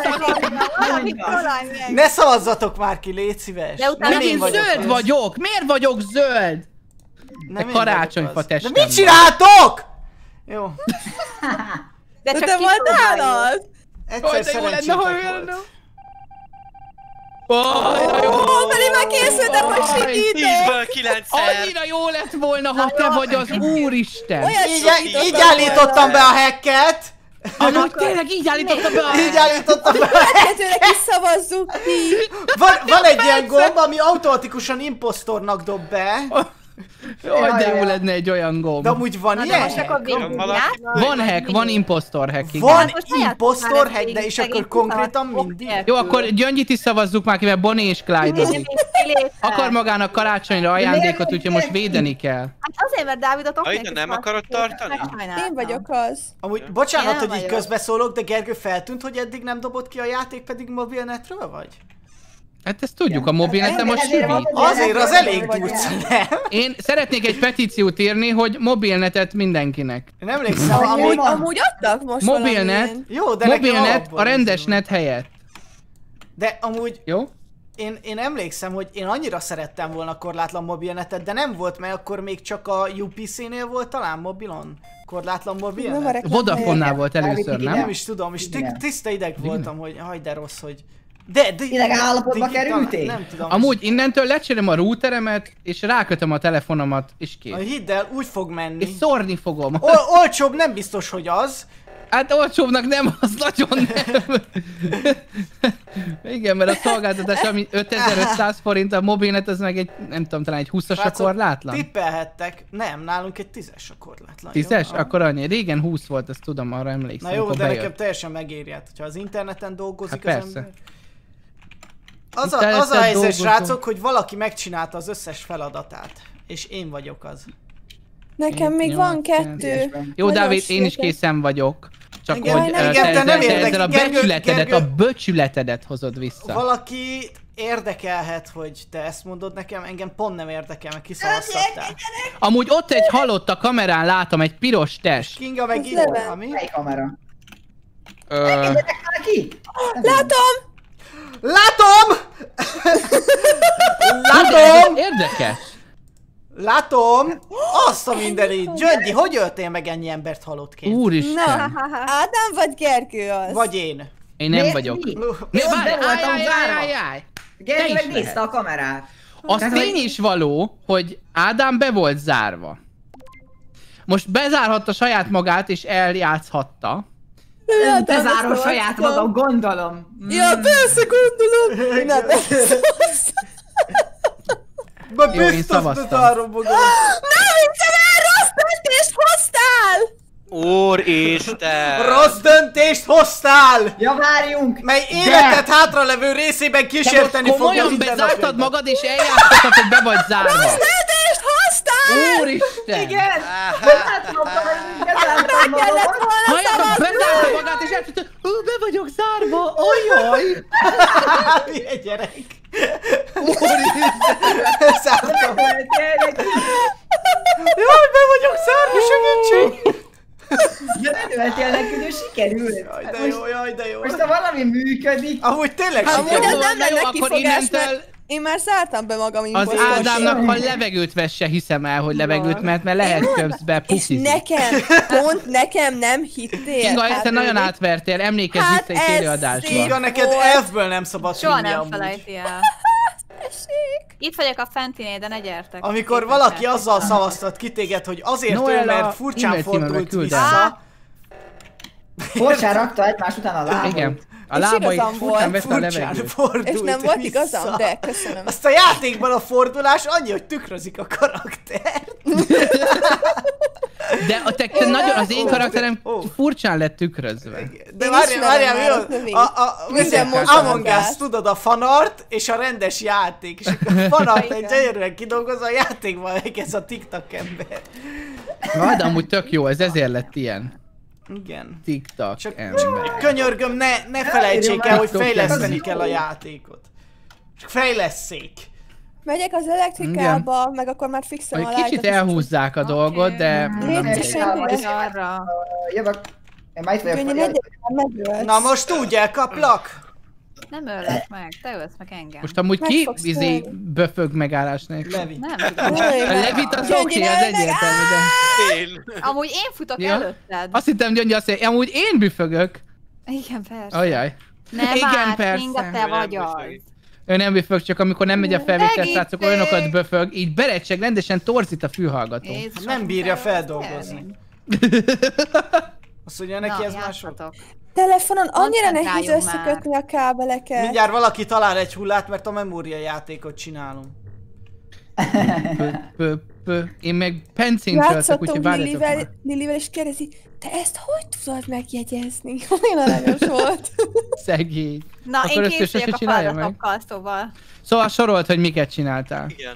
Ne szavazzatok már ki, légy szíves! De utána Nem én én vagyok zöld az. vagyok! Miért vagyok zöld? Nem én karácsonyfa vagyok az. testem De mit van. csináltok? Jó. De De csak te voltál kipróbáljuk. az? Egyszer Jaj, de jó lenne, ha szerencsétek ő volt. lenne. Ó, Ó, pedig már készültem, hogy segítek. 10-ből 9-szer. annyira jó lett volna, ha te vagy az úristen! Olyan Így állítottam be a hacket! Amúgy tényleg így állítottam be a... Így állítottam be a következőnek is szavazzuk ki. Van egy ilyen gomb, ami automatikusan impostornak dob be. Jaj, de jó lenne egy olyan gomb. De amúgy van Na de ilyen most akkor hack? végig valaki- játszol, Van vagy hack, mi? van impostor hack, igen. Van most saját impostor magának hack, de végig és akkor szegény konkrétan kiszavaztok mindig? nélkül. Jó, akkor Gyöngyit is szavazzuk már, kivel Bonnie és Clyde az. Akar magának karácsonyra ajándékot, úgyhogy most védeni kell. Hát azért, mert Dávidot Aida, nélkül nem akarod tartani? megcsináltam. Én vagyok az. Amúgy bocsánat, Én hogy így vagyok. közbeszólok, de Gergő feltűnt, hogy eddig nem dobott ki a játék, pedig mobilnetről vagy? Hát ezt tudjuk, a mobilnetem most süvít. Azért az elég durca, nem? Én szeretnék egy petíciót írni, hogy mobilnetet mindenkinek. Én emlékszem, Amúgy adtak most Mobilnet, valamilyen. Jó, de nekem mobilnet alapból a rendes indul. net helyett. De amúgy Jó? én emlékszem, hogy én annyira szerettem volna korlátlan mobilnetet, de nem volt, mert akkor még csak a UPC-nél volt talán mobilon? Korlátlan Nem a mobilnet? reklám Vodafone-nál helyett. volt először, Nem nem? is tudom, és Igen. tiszta ideg Igen. voltam, hogy haj de rossz, hogy... De Tényleg állapotba digitál- kerültél? Nem tudom. Amúgy innentől lecserélem a routeremet, és rákötöm a telefonomat, és kész. Hidd el, úgy fog menni. És szórni fogom. Olcsóbb nem biztos, hogy az. Hát olcsóbbnak nem, az nagyon nem. Igen, mert a szolgáltatás, ami 5500 forint, a mobilnet, az meg egy, nem tudom, talán egy 20-as a Srácok, korlátlan. Tippelhettek. Nem, nálunk egy 10-es a korlátlan. jó? 10-es? Aha. Akkor annyi. Régen 20 volt, ezt tudom, arra emlékszem. Na jó, amikor de bejött. nekem teljesen megéri, hát, hogyha az interneten dolgozik Hát az persze. ember. Az a Interneten helyzet, dolgozom. srácok, hogy valaki megcsinálta az összes feladatát. És én vagyok az. Nekem még van Nyolc, 2. Jó, Nagyon Dávid, én is sürgős. készen vagyok. Csak Igen, hogy igen, te de nem ezzel érdek- a Gergő- becsületedet, Gergő- a böcsületedet hozod vissza. Valaki... érdekelhet, hogy te ezt mondod nekem, engem pont nem érdekel, meg kiszavaztattál. Amúgy ott egy halott a kamerán, látom, egy piros test. Kinga meg Ez itt leve. van, mi? Melyik kamera? Ö, Engedjetek már ki! Látom! Látom! Látom! Érdekes. Látom! Azt a mindenit! Gyöngyi, hogy öltél meg ennyi embert halottként? Úristen. Ádám vagy Gergő az? Vagy én? Én nem vagyok. Mi? Mi? Én Várj, be voltam zárva. állj. Gergő Te is megnézte lehet. a kamerát. Az Tehát, tény hogy- is való, hogy Ádám be volt zárva. Most bezárhatta saját magát és eljátszhatta. Bezárom saját magam, gondolom. Ja, persze gondolom! Én nem Be Jó, én biztos szavaztam. bezárom magam. Nem hiszem el, rossz döntést hoztál! Úristen! Rossz döntést hoztál! Ja, várjunk! Mely életed hátralevő részében kísérteni fogja Komolyan minden bezártad napjaidat. magad és eljátszottad, hogy be vagy zárva. Döntést hoztál! Úristen! Igen! Bezártam, bezártam Kellett magam. volna Halljátok, szavazni! bezárta magát és eltudta, be vagyok zárva, ojjaj! Milyen gyerek. Úristen! Szártam. Tényleg, Jaj, be vagyok szárva, segítség! de nem öltél nekünk, hogy sikerült. Jaj, de Most- jó, jaj, de jó. Most ha valami működik, Amúgy tényleg Amúgy sikerült. ez nem Na jó, lenne akkor kifogás, innentől mert én már szálltam be magam az imposztorként. Ádámnak, ha levegőt vesz, se hiszem el, hogy levegőt, mert lehet közben És pufizni. nekem, pont nekem nem hittél. Kinga, Hát, egyszer nagyon Rudi. átvertél, emlékezz Hát vissza egy ez élőadásba. Kinga, neked volt. elfből nem szabad Soha hinni nem amúgy. felejti el. Itt vagyok a Fentinél, de ne gyertek. Amikor Szépen valaki gyertek. azzal szavaztat ki téged, hogy azért Noella ő, mert furcsán e-mail címemre fordult küld el. vissza. Forcsán rakta egymás után a lábait. Igen. A És lábai igazam furcsán volt. vette a Furcsán levegőt. fordult És nem volt vissza. igazam, de köszönöm. Azt a játékban a fordulás annyi, hogy tükrözik a karaktert. De te nagyon, az én karakterem Ó. furcsán lett tükrözve. De Én várjál, ismerem várjál, már mi a növényt. Minden Minden Among Us, mozdulatát. tudod, a fanart és a rendes játék. És akkor a fanart egy gyönyörűen kidolgozva, a játékban meg ez a TikTok ember. Na, de amúgy tök jó, ez ezért lett ilyen. Igen. TikTok Csak ember. könyörgöm, ne felejtsék el, hogy TikTok fejleszteni ember. kell a játékot. Csak fejlesszék. Megyek az elektrikába, meg akkor már fixem a Hogy live-ot. kicsit elhúzzák a dolgot, de nem Légy mindegy. szíves, Arra. Jövök. Én már itt vagyok. Gyöngy, legyen, megölsz. Na most úgy elkaplak? Nem öllek meg, te ölsz meg engem. Most amúgy Meg ki fogsz böfög megállás nélkül? Levi. Nem, A Levit az Gyöngyi, oké, ne az öld meg! egyértelmű, de... Én. amúgy én futok Ja. előtted. Azt hittem, Gyöngyi azt mondja, amúgy én büfögök. Igen, persze. Ajaj. Nem Igen, már, persze. Kinga, te Ő nem vagy az. büfög. Ő nem büfög, csak amikor nem megy a felvétel, Segítség! srácok, olyanokat böfög, így berecseg, rendesen torzít a fülhallgató. Jézus, Nem bírja kell feldolgozni. beszélni. Azt mondja neki, Na, ez más volt. játszatok. Telefonon annyira nehéz Koncentráljunk már. összekötni a kábeleket. Mindjárt valaki talál egy hullát, mert a memória játékot csinálunk. Én meg pencén töltök, úgyhogy Játszottunk várjatok már. Lilivel, és kérdezi, te ezt hogy tudod megjegyezni? Olyan aranyos volt. Szegény. Na, Akkor én ezt kész ő vagyok se a csinálja meg. feladatokkal, szóval. Szóval sorolt, hogy miket csináltál. Igen.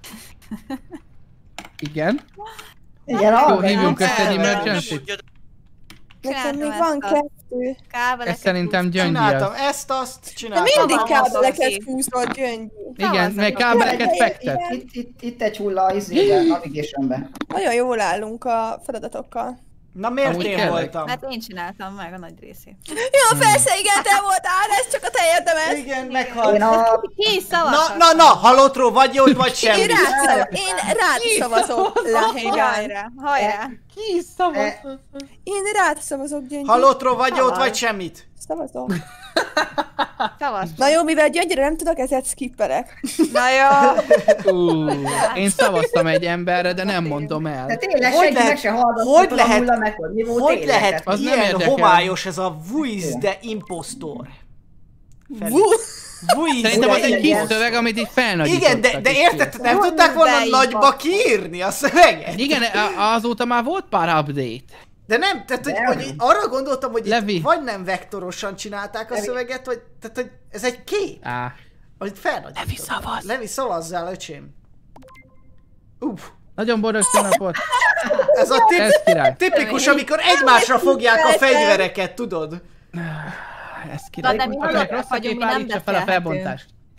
Igen? Igen, Jó, hallgatom. hívjunk össze egy Nem, emergency. Nekem még Csináltam van ezt a kettő. kábeleket. Ez szerintem Gyöngyi Csináltam az. ezt, azt, De csináltam. mindig Van, kábeleket van, húzod, Gyöngyi. Igen, Szavazzak. meg kábeleket fektet. Itt egy hulla izébe, navigationbe. Nagyon jól állunk a feladatokkal. Na miért Amúgy én tényleg. voltam? Mert én csináltam meg a nagy részét. Jó, persze, igen, te voltál, ez csak a te érdemes. Igen, Én meghalt. a... Ki is Na, szavazhat? na, na, halottról vagy jót, vagy semmi. Én rád szavazok, Lahigán. Hajrá, hajrá. Ki szavazott? Én rád szavazok, Gyöngyi. Halottról vagy jót, Szavaz. vagy semmit. Szavazok. Szavaz. Na jó, mivel Gyöngyire nem tudok, ezért skipperek. Na jó. Én szavaztam egy emberre, de nem mondom De el. tényleg Hogy senki lehet- meg se hallgatott, hogy a lehet- hulla meg, hogy mi volt Hogy tényleg. lehet Az nem ilyen érdekel. homályos ez a Who the Impostor? Vú, Who is Szerintem az the egy kis Igen. szöveg, amit így felnagyítottak. Igen, de és érted, kész. nem Who tudták volna the nagyba Impostor? kiírni a szöveget? Igen, azóta már volt pár update. De nem, tehát hogy, Nem. hogy arra gondoltam, hogy Levi. itt vagy nem vektorosan csinálták a Levi. szöveget, vagy tehát, hogy ez egy kép, Á, amit felnagyítottak. Levi, szavazz! Levi, szavazzál, öcsém. Uff, nagyon boldog színapot. ez a Ez király. tipikus, amikor egymásra fogják a fegyvereket, tudod? Ez király. Na, de mi Akinek hallottak rossz a vagyunk, kép, mi nem állítsa fel a beszélhetünk. felbontást.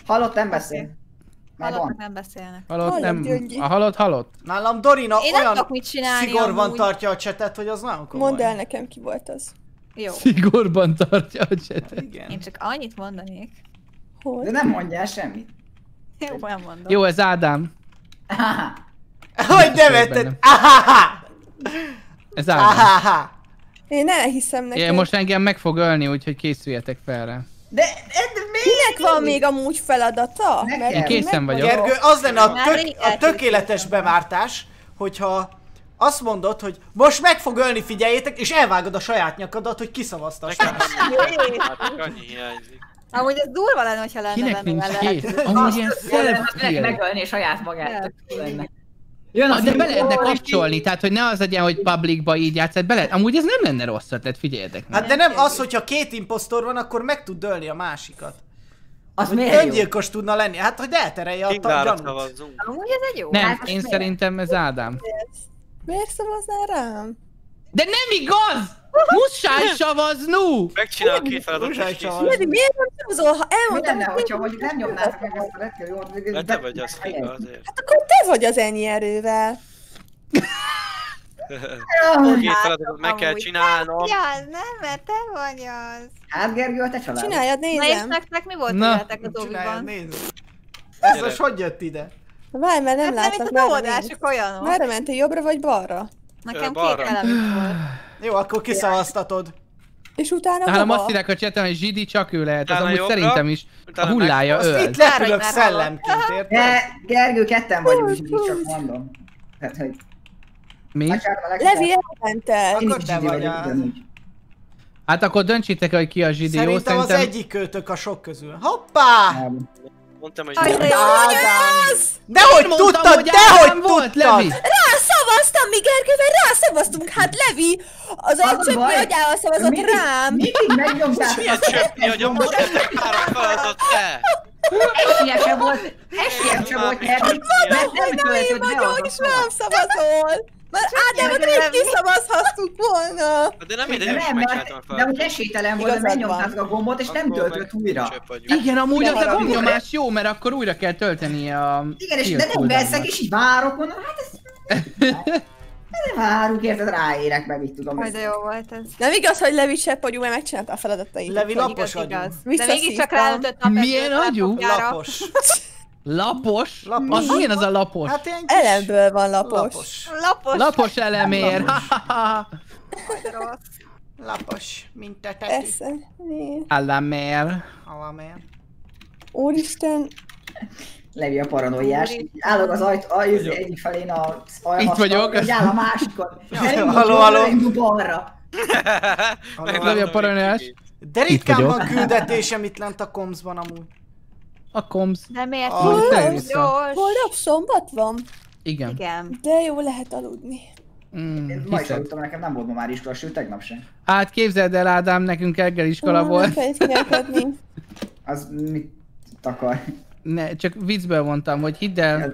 Halott nem beszél. Halottak nem beszélnek. Halott nem... Gyöngyi. A halott? Nálam Dorina Én nem olyan tudok mit csinálni szigorban amúgy. tartja a csetet, hogy az nagyon komoly. Mondd el nekem, ki volt az. Jó. Szigorban tartja a csetet. Igen. Én csak annyit mondanék. De Hogy? nem mondjál semmit. Jó, olyan mondom. Jó, ez Ádám. Haha. Hogy nevetted? bennem. Ahaha! Ez Ádám. Ahaha! Én elhiszem Én neked. most engem meg fog ölni, úgyhogy készüljetek fel rá. De miért? Kinek van még amúgy feladata? Nekem. Mert Én készen meg vagyok. Gergő, az lenne a, Már rég a tökéletes bemártás, hogyha azt mondod, hogy most meg fog ölni, figyeljétek, és elvágod a saját nyakadat, hogy kiszavaztass. Nekem hát annyi hiányzik. Amúgy ez durva lenne, hogyha lenne Kinek benne nincs vele. kész? Amúgy ilyen self-kill. Megölni saját magát. Tök jó lenne. De be lehetne kapcsolni, tehát hogy ne az legyen, hogy publicba így játszod, be lehet. Amúgy ez nem lenne rossz, tehát figyeljetek meg. Hát de nem az, hogyha két imposztor van, akkor meg tud dölni a másikat. Az Hogy miért jó? öngyilkos tudna lenni, hát hogy elterelje a Kingára gyanút. szavazzunk. Amúgy ez egy jó. Nem, Hát most én miért? szerintem ez Ádám. miért szavaznál rám? De nem igaz! Muszáj szavaznunk! Megcsinál a két feladatot Muszáj és szavazni. készül. Ledi, miért nem szavazol? Ha Mi elmondtam, lenne, hogy hogyha mondjuk nem nyomnátok meg ezt a retkő jót? De te vagy az Kinga azért. hát akkor te vagy az ennyi erővel. Két feladatot meg kell csinálnom. Ja, nem, mert te vagy az. Hát Gergő, a te családod. Csináljad, Na és nézem. nektek mi volt Na. életek a Csináljad, Dobiban? nézd. Ez most hogy jött ide? Várj, mert nem Hát nem, látlak. mint a merre megoldások mész. olyanok. Merre mentél, jobbra vagy balra? Nekem Balra. két elemük volt. Jó, akkor kiszavaztatod. És utána Nálam azt hova? írják a chaten, hogy Zsidi csak ő lehet, az Utána amúgy jobbra, szerintem is a utána hullája Azt öl. itt lepülök Már szellemként, érted? De Gergő, ketten vagyunk, Zsidi, csak mondom. Tehát, hogy... Mi? Levi elmentel. Én is Akkor te Zsidi vagy vagyok, az. ugyanúgy. Hát akkor döntsétek, hogy ki a Zsidi, jó? Szerintem az Szerintem... egyik költök a sok közül. Hoppá! Nem. Mondtam, hogy Aj, de jó. Ádám! Dehogy Mondtam, tudtad, hogy dehogy Ádám volt, tudtad! Levi! Rászavaztam, mi Gergővel rászavaztunk, hát Levi! Az a csöppi baj. agyával szavazott rám! Mindig megnyomtátok milyen azt, csöppi, hogy a mutatják 3 feladatot te! esélye sem volt, mert nem Nem én töltött be vagyok, és az rám szavazol! Mert Ádámot rég kiszavazhattuk volna! De nem mindegy, De hogy nem, megcsináltam a de hogy feladatot. esélytelen volt, Igazad mert megnyomtátok a gombot, és nem Akkor töltött meg újra. csöpp vagyunk. Igen, amúgy az a Ugyanarra gomnyomás jó, mert akkor újra kell tölteni a... Igen, és kill de nem cooldownot. veszek, és így várok, mondom, hát ez... Nem várunk, érted, ráérek, meg mit tudom. Majd de jó volt ez. Nem igaz, hogy Levi csepp agyú, mert megcsinálta a feladatait. Levi Hogy lapos agyú. De Visszaszívtam. mégiscsak ráütött a Milyen agyú? Lapos. Lapos? Lapos. Az milyen az a lapos? Hát ilyen kis... Elemből van lapos. Lapos. Lapos. Lapos elemér! Rossz. Lapos. Mint te teti. Persze. Mi? Elemér. Alamén. Úristen. Levi a paranoiás. Állok az ajtó egyik felén a Itt vagyok. hogy áll a másikon. Halló, halló. Elindul balra. Levi a paranoiás. De ritkán vagyok. van küldetésem itt lent a komzban amúgy. A komsz. De miért Ah, volt természetesen. gyors? Holnap szombat van? Igen. Igen. De jó lehet aludni. Én ma is Hiszed. aludtam, nekem nem volt ma már iskola, sőt tegnap sem. Hát képzeld el, Ádám, nekünk reggel iskola volt. Fejtkelkedni. Az mit akar? Ne, csak viccből mondtam, hogy hidd el.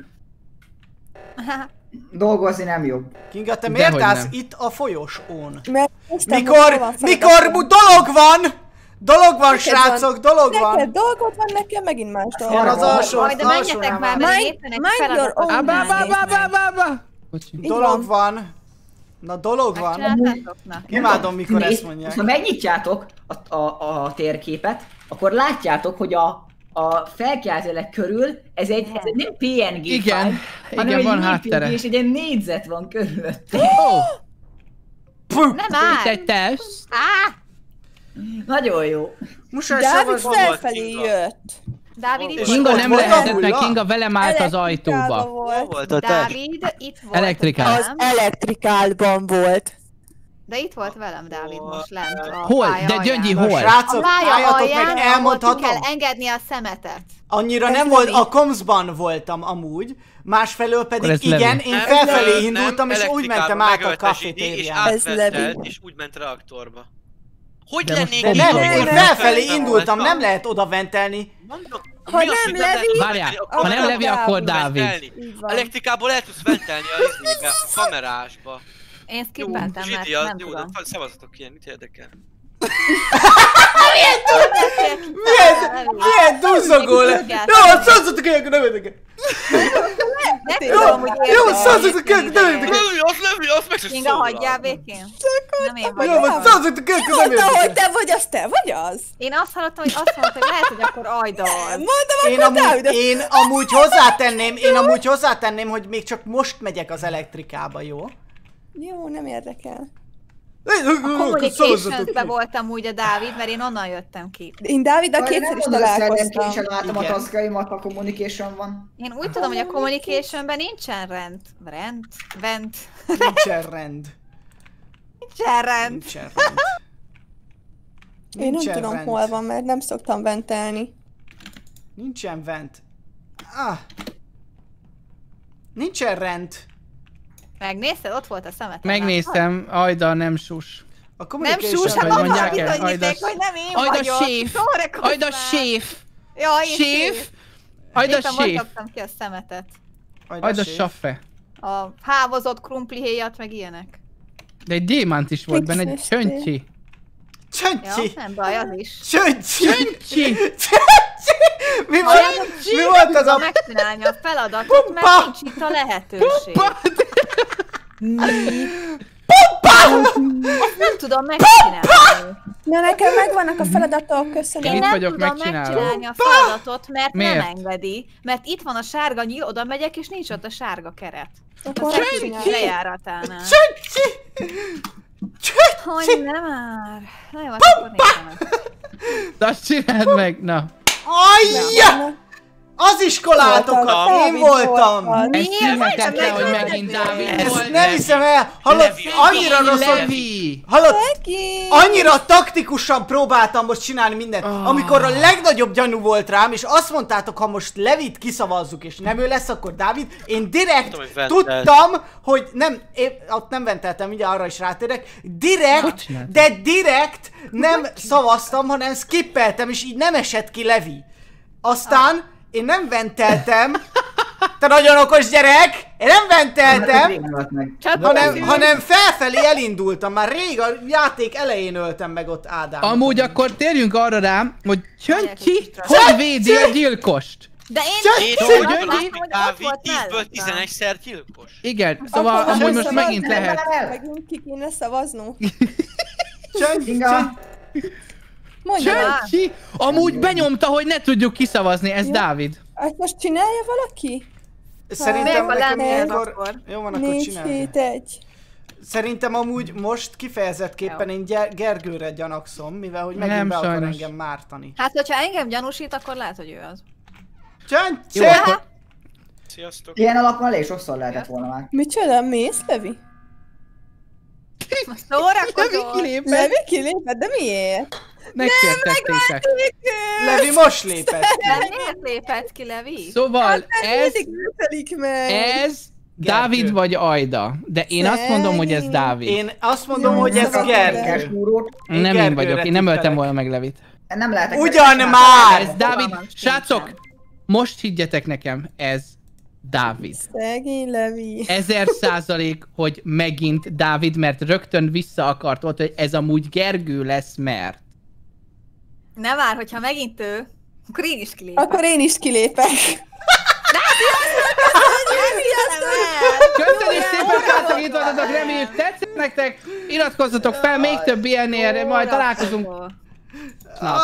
Dolgozni nem jobb. Kinga, te miért Dehogy állsz nem. itt a folyosón? Mert néztem, hogy hol van Mikor feladatom. dolog van! Dolog van, Neked srácok, dolog Neked van! dolgod van, nekem megint más Van dolgod. az alsó, Majd de menjetek már, mert Mind- éppen egy mind your feladatot own csinálni. Bocsi. Így Dolog van. Na dolog van. Megcsináltátok? Na. Imádom, mikor Nézd, ezt mondják. Ha megnyitjátok a térképet, akkor látjátok, hogy a felkeltelek körül ez egy nem PNG Igen, file, hanem igen, egy van JPG, háttere. és egy ilyen négyzet van körülötte. Nem Te áll! tesz. Á! Nagyon jó. Muszáj Dávid szavazni. felfelé Kinga? jött. Dávid itt És Kinga ott volt. nem volt a lehetett, mert hulla? Kinga velem állt az Elektrikálban ajtóba. Hol volt. volt a te? Dávid itt volt Elektrikál. Az velem. elektrikálban volt. De itt volt velem Dávid most lent a Hol? pálya De alján. Gyöngyi, Na, hol? A srácok, pálya álljatok alján, meg, ahol ki elmondhatom? kell engedni a szemetet. Annyira Ez nem volt, Levi. a komzban voltam amúgy, másfelől pedig ez Levi. igen, én Nem, felfelé nem, indultam, és úgy mentem át a megölte Zsidi, és kafetérián. Ez Levi. átvetelt, és úgy ment reaktorba. Hogy De most lennék De Így nem, van. én felfelé indultam, nem lehet oda ventelni. Mondok, Ha mi az, nem hogy Levi, lehet Várjál, ventelni? ha nem Levi, akkor Dávid. Dávid. Így van. Elektrikából el tudsz ventelni a izébe, a kamerásba. Én Jó, skippeltem, mert Zsidi az nem jó, de tudom. szavazatok ilyen, mit érdekel? Milyen duzzogó le! Jó, szanszottak ilyenkor, nem érdekel! Jó, szanszottak ilyenkor, nem érdekel! Azt meg se Kinga, hagyjál békén. Nem én Jó, vagyok. van, szanszottak ilyenkor, nem Mondta, hogy érdekel! te vagy az, te vagy az? Én azt hallottam, hogy azt mondta, hogy lehet, hogy akkor Ajda az. Mondom, Én amúgy hozzátenném, hogy még csak most megyek az elektrikába, jó? Jó, nem érdekel. A Communications-ben voltam úgy a Dávid, mert én onnan jöttem ki. Én Dáviddal kétszer is találkoztam. Én sem látom a Igen. taskjaimat, a communication van. Én úgy tudom, hogy a Communication-ben nincsen rend. Vent. Nincsen rend. Nincsen rend. Nincsen rend. Én nem Nincsen tudom, rend. hol van, mert nem szoktam ventelni. Nincsen vent. Ah. Nincsen rend. Megnézted? Ott volt a szemet. Megnéztem, Ajda nem sus. A Nem communication sus, hát Vagy mondom, mondják hogy el, bizonyíték, Ajda- hogy nem én Ajda vagyok. séf! Szórakozz Ajda már. séf! Ja, én Séf! Ajda Éppen most séf! kaptam ki a szemetet. Ajda saffe. A hámozott krumplihéjat, meg ilyenek. De egy gyémánt is volt benne, egy Pixelés. csöncsi. Ja, Csöncsi! nem baj, az is. Csöncsi! Csöncsi! Mi volt az a... Megcsinálni a feladatot, mert Pumpa! nincs itt a lehetőség. Ezt nem tudom megcsinálni. Na, nekem megvannak a feladatok, köszönöm. Én itt nem vagyok, tudom megcsinálom. megcsinálni a feladatot, mert Miért? nem engedi. Mert itt van a sárga nyíl, oda megyek, és nincs ott a sárga keret. A Akkor security megcsinálom. lejáratánál. Csöncsi! Hogy nem már. Na jó, akkor nézem meg. De azt csináld meg, na. Ajja! Az iskolátokon! Én voltam! Ezt hiheted el, Miért? hogy megint Dávid Ezt volt. nem hiszem el! Hallod, annyira rossz, hogy... Levi! Hallod, Neki! annyira taktikusan próbáltam most csinálni mindent, amikor a legnagyobb gyanú volt rám, és azt mondtátok, ha most Levit kiszavazzuk, és nem ő lesz, akkor Dávid, én direkt Tudom, hogy ventelt. tudtam, hogy nem, ott nem venteltem, ugye arra is rátérek, direkt, de direkt nem szavaztam, hanem skippeltem, és így nem esett ki Levi. Aztán én nem venteltem, te nagyon okos gyerek, én nem venteltem, hanem felfelé elindultam, már rég a játék elején öltem meg ott Ádámot. Amúgy akkor térjünk arra rám, hogy Csöncsi hogy védi a gyilkost. De én Én tudom, úgy látom, vagyok, hogy hogy ott Dávid volt 10-ből mellettem. 11-szer gyilkos. Igen, szóval Akkor amúgy most szavazni megint kell. lehet. Megint ki kéne szavaznunk. Inga, Mondja már. Csöncsi! Amúgy benyomta, hogy ne tudjuk kiszavazni, ez Ja. Dávid. Ezt most csinálja valaki? Szerintem Miért nekem lennél ilyenkor... akkor? Jó van, akkor 4, csinálj. 7, 1. Szerintem amúgy most kifejezettképpen én Gergőre gyanakszom, mivel hogy megint Nem, be akar sajnos. engem mártani. Hát, hogyha engem gyanúsít, akkor lehet, hogy ő az. Csöncsi! Jó, akkor Sziasztok. ilyen alapon elég sokszor lehetett volna már. Micsoda, mész, Levi? Szórakozol. kilépett. Levi kilépett, de miért? Megkértettétek. Levi most lépett ki. De miért lépett ki, Levi? Szóval ez, Mindig őtelik meg. ez Dávid vagy Ajda. De én azt mondom, hogy ez Dávid. Én azt mondom, hogy ez Jó, Gergő. Nem én Gergőre vagyok, én nem öltem tippelek. volna meg Levit. Nem lehetek. Ugyan már! Ez Dávid. Srácok, most higgyetek nekem, ez Dávid. Szegény Levi. 1000%, hogy megint Dávid, mert rögtön vissza akart volt, hogy ez amúgy Gergő lesz, mert. Nem már, hogyha megint ő, akkor én is kilépek. Akkor én is kilépek. Köszönjük szépen, hogy itt voltatok, reméljük tetszett nektek, iratkozzatok fel, még több ilyenért, majd találkozunk. Na,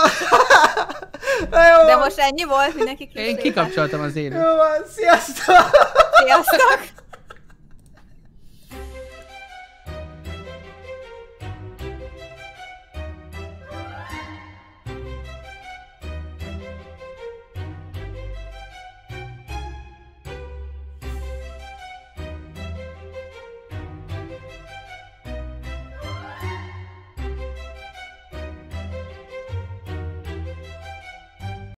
Na jó, De most ennyi volt, mindenki én kilépett. kikapcsoltam az élőt. jó van, sziasztok! Sziasztok!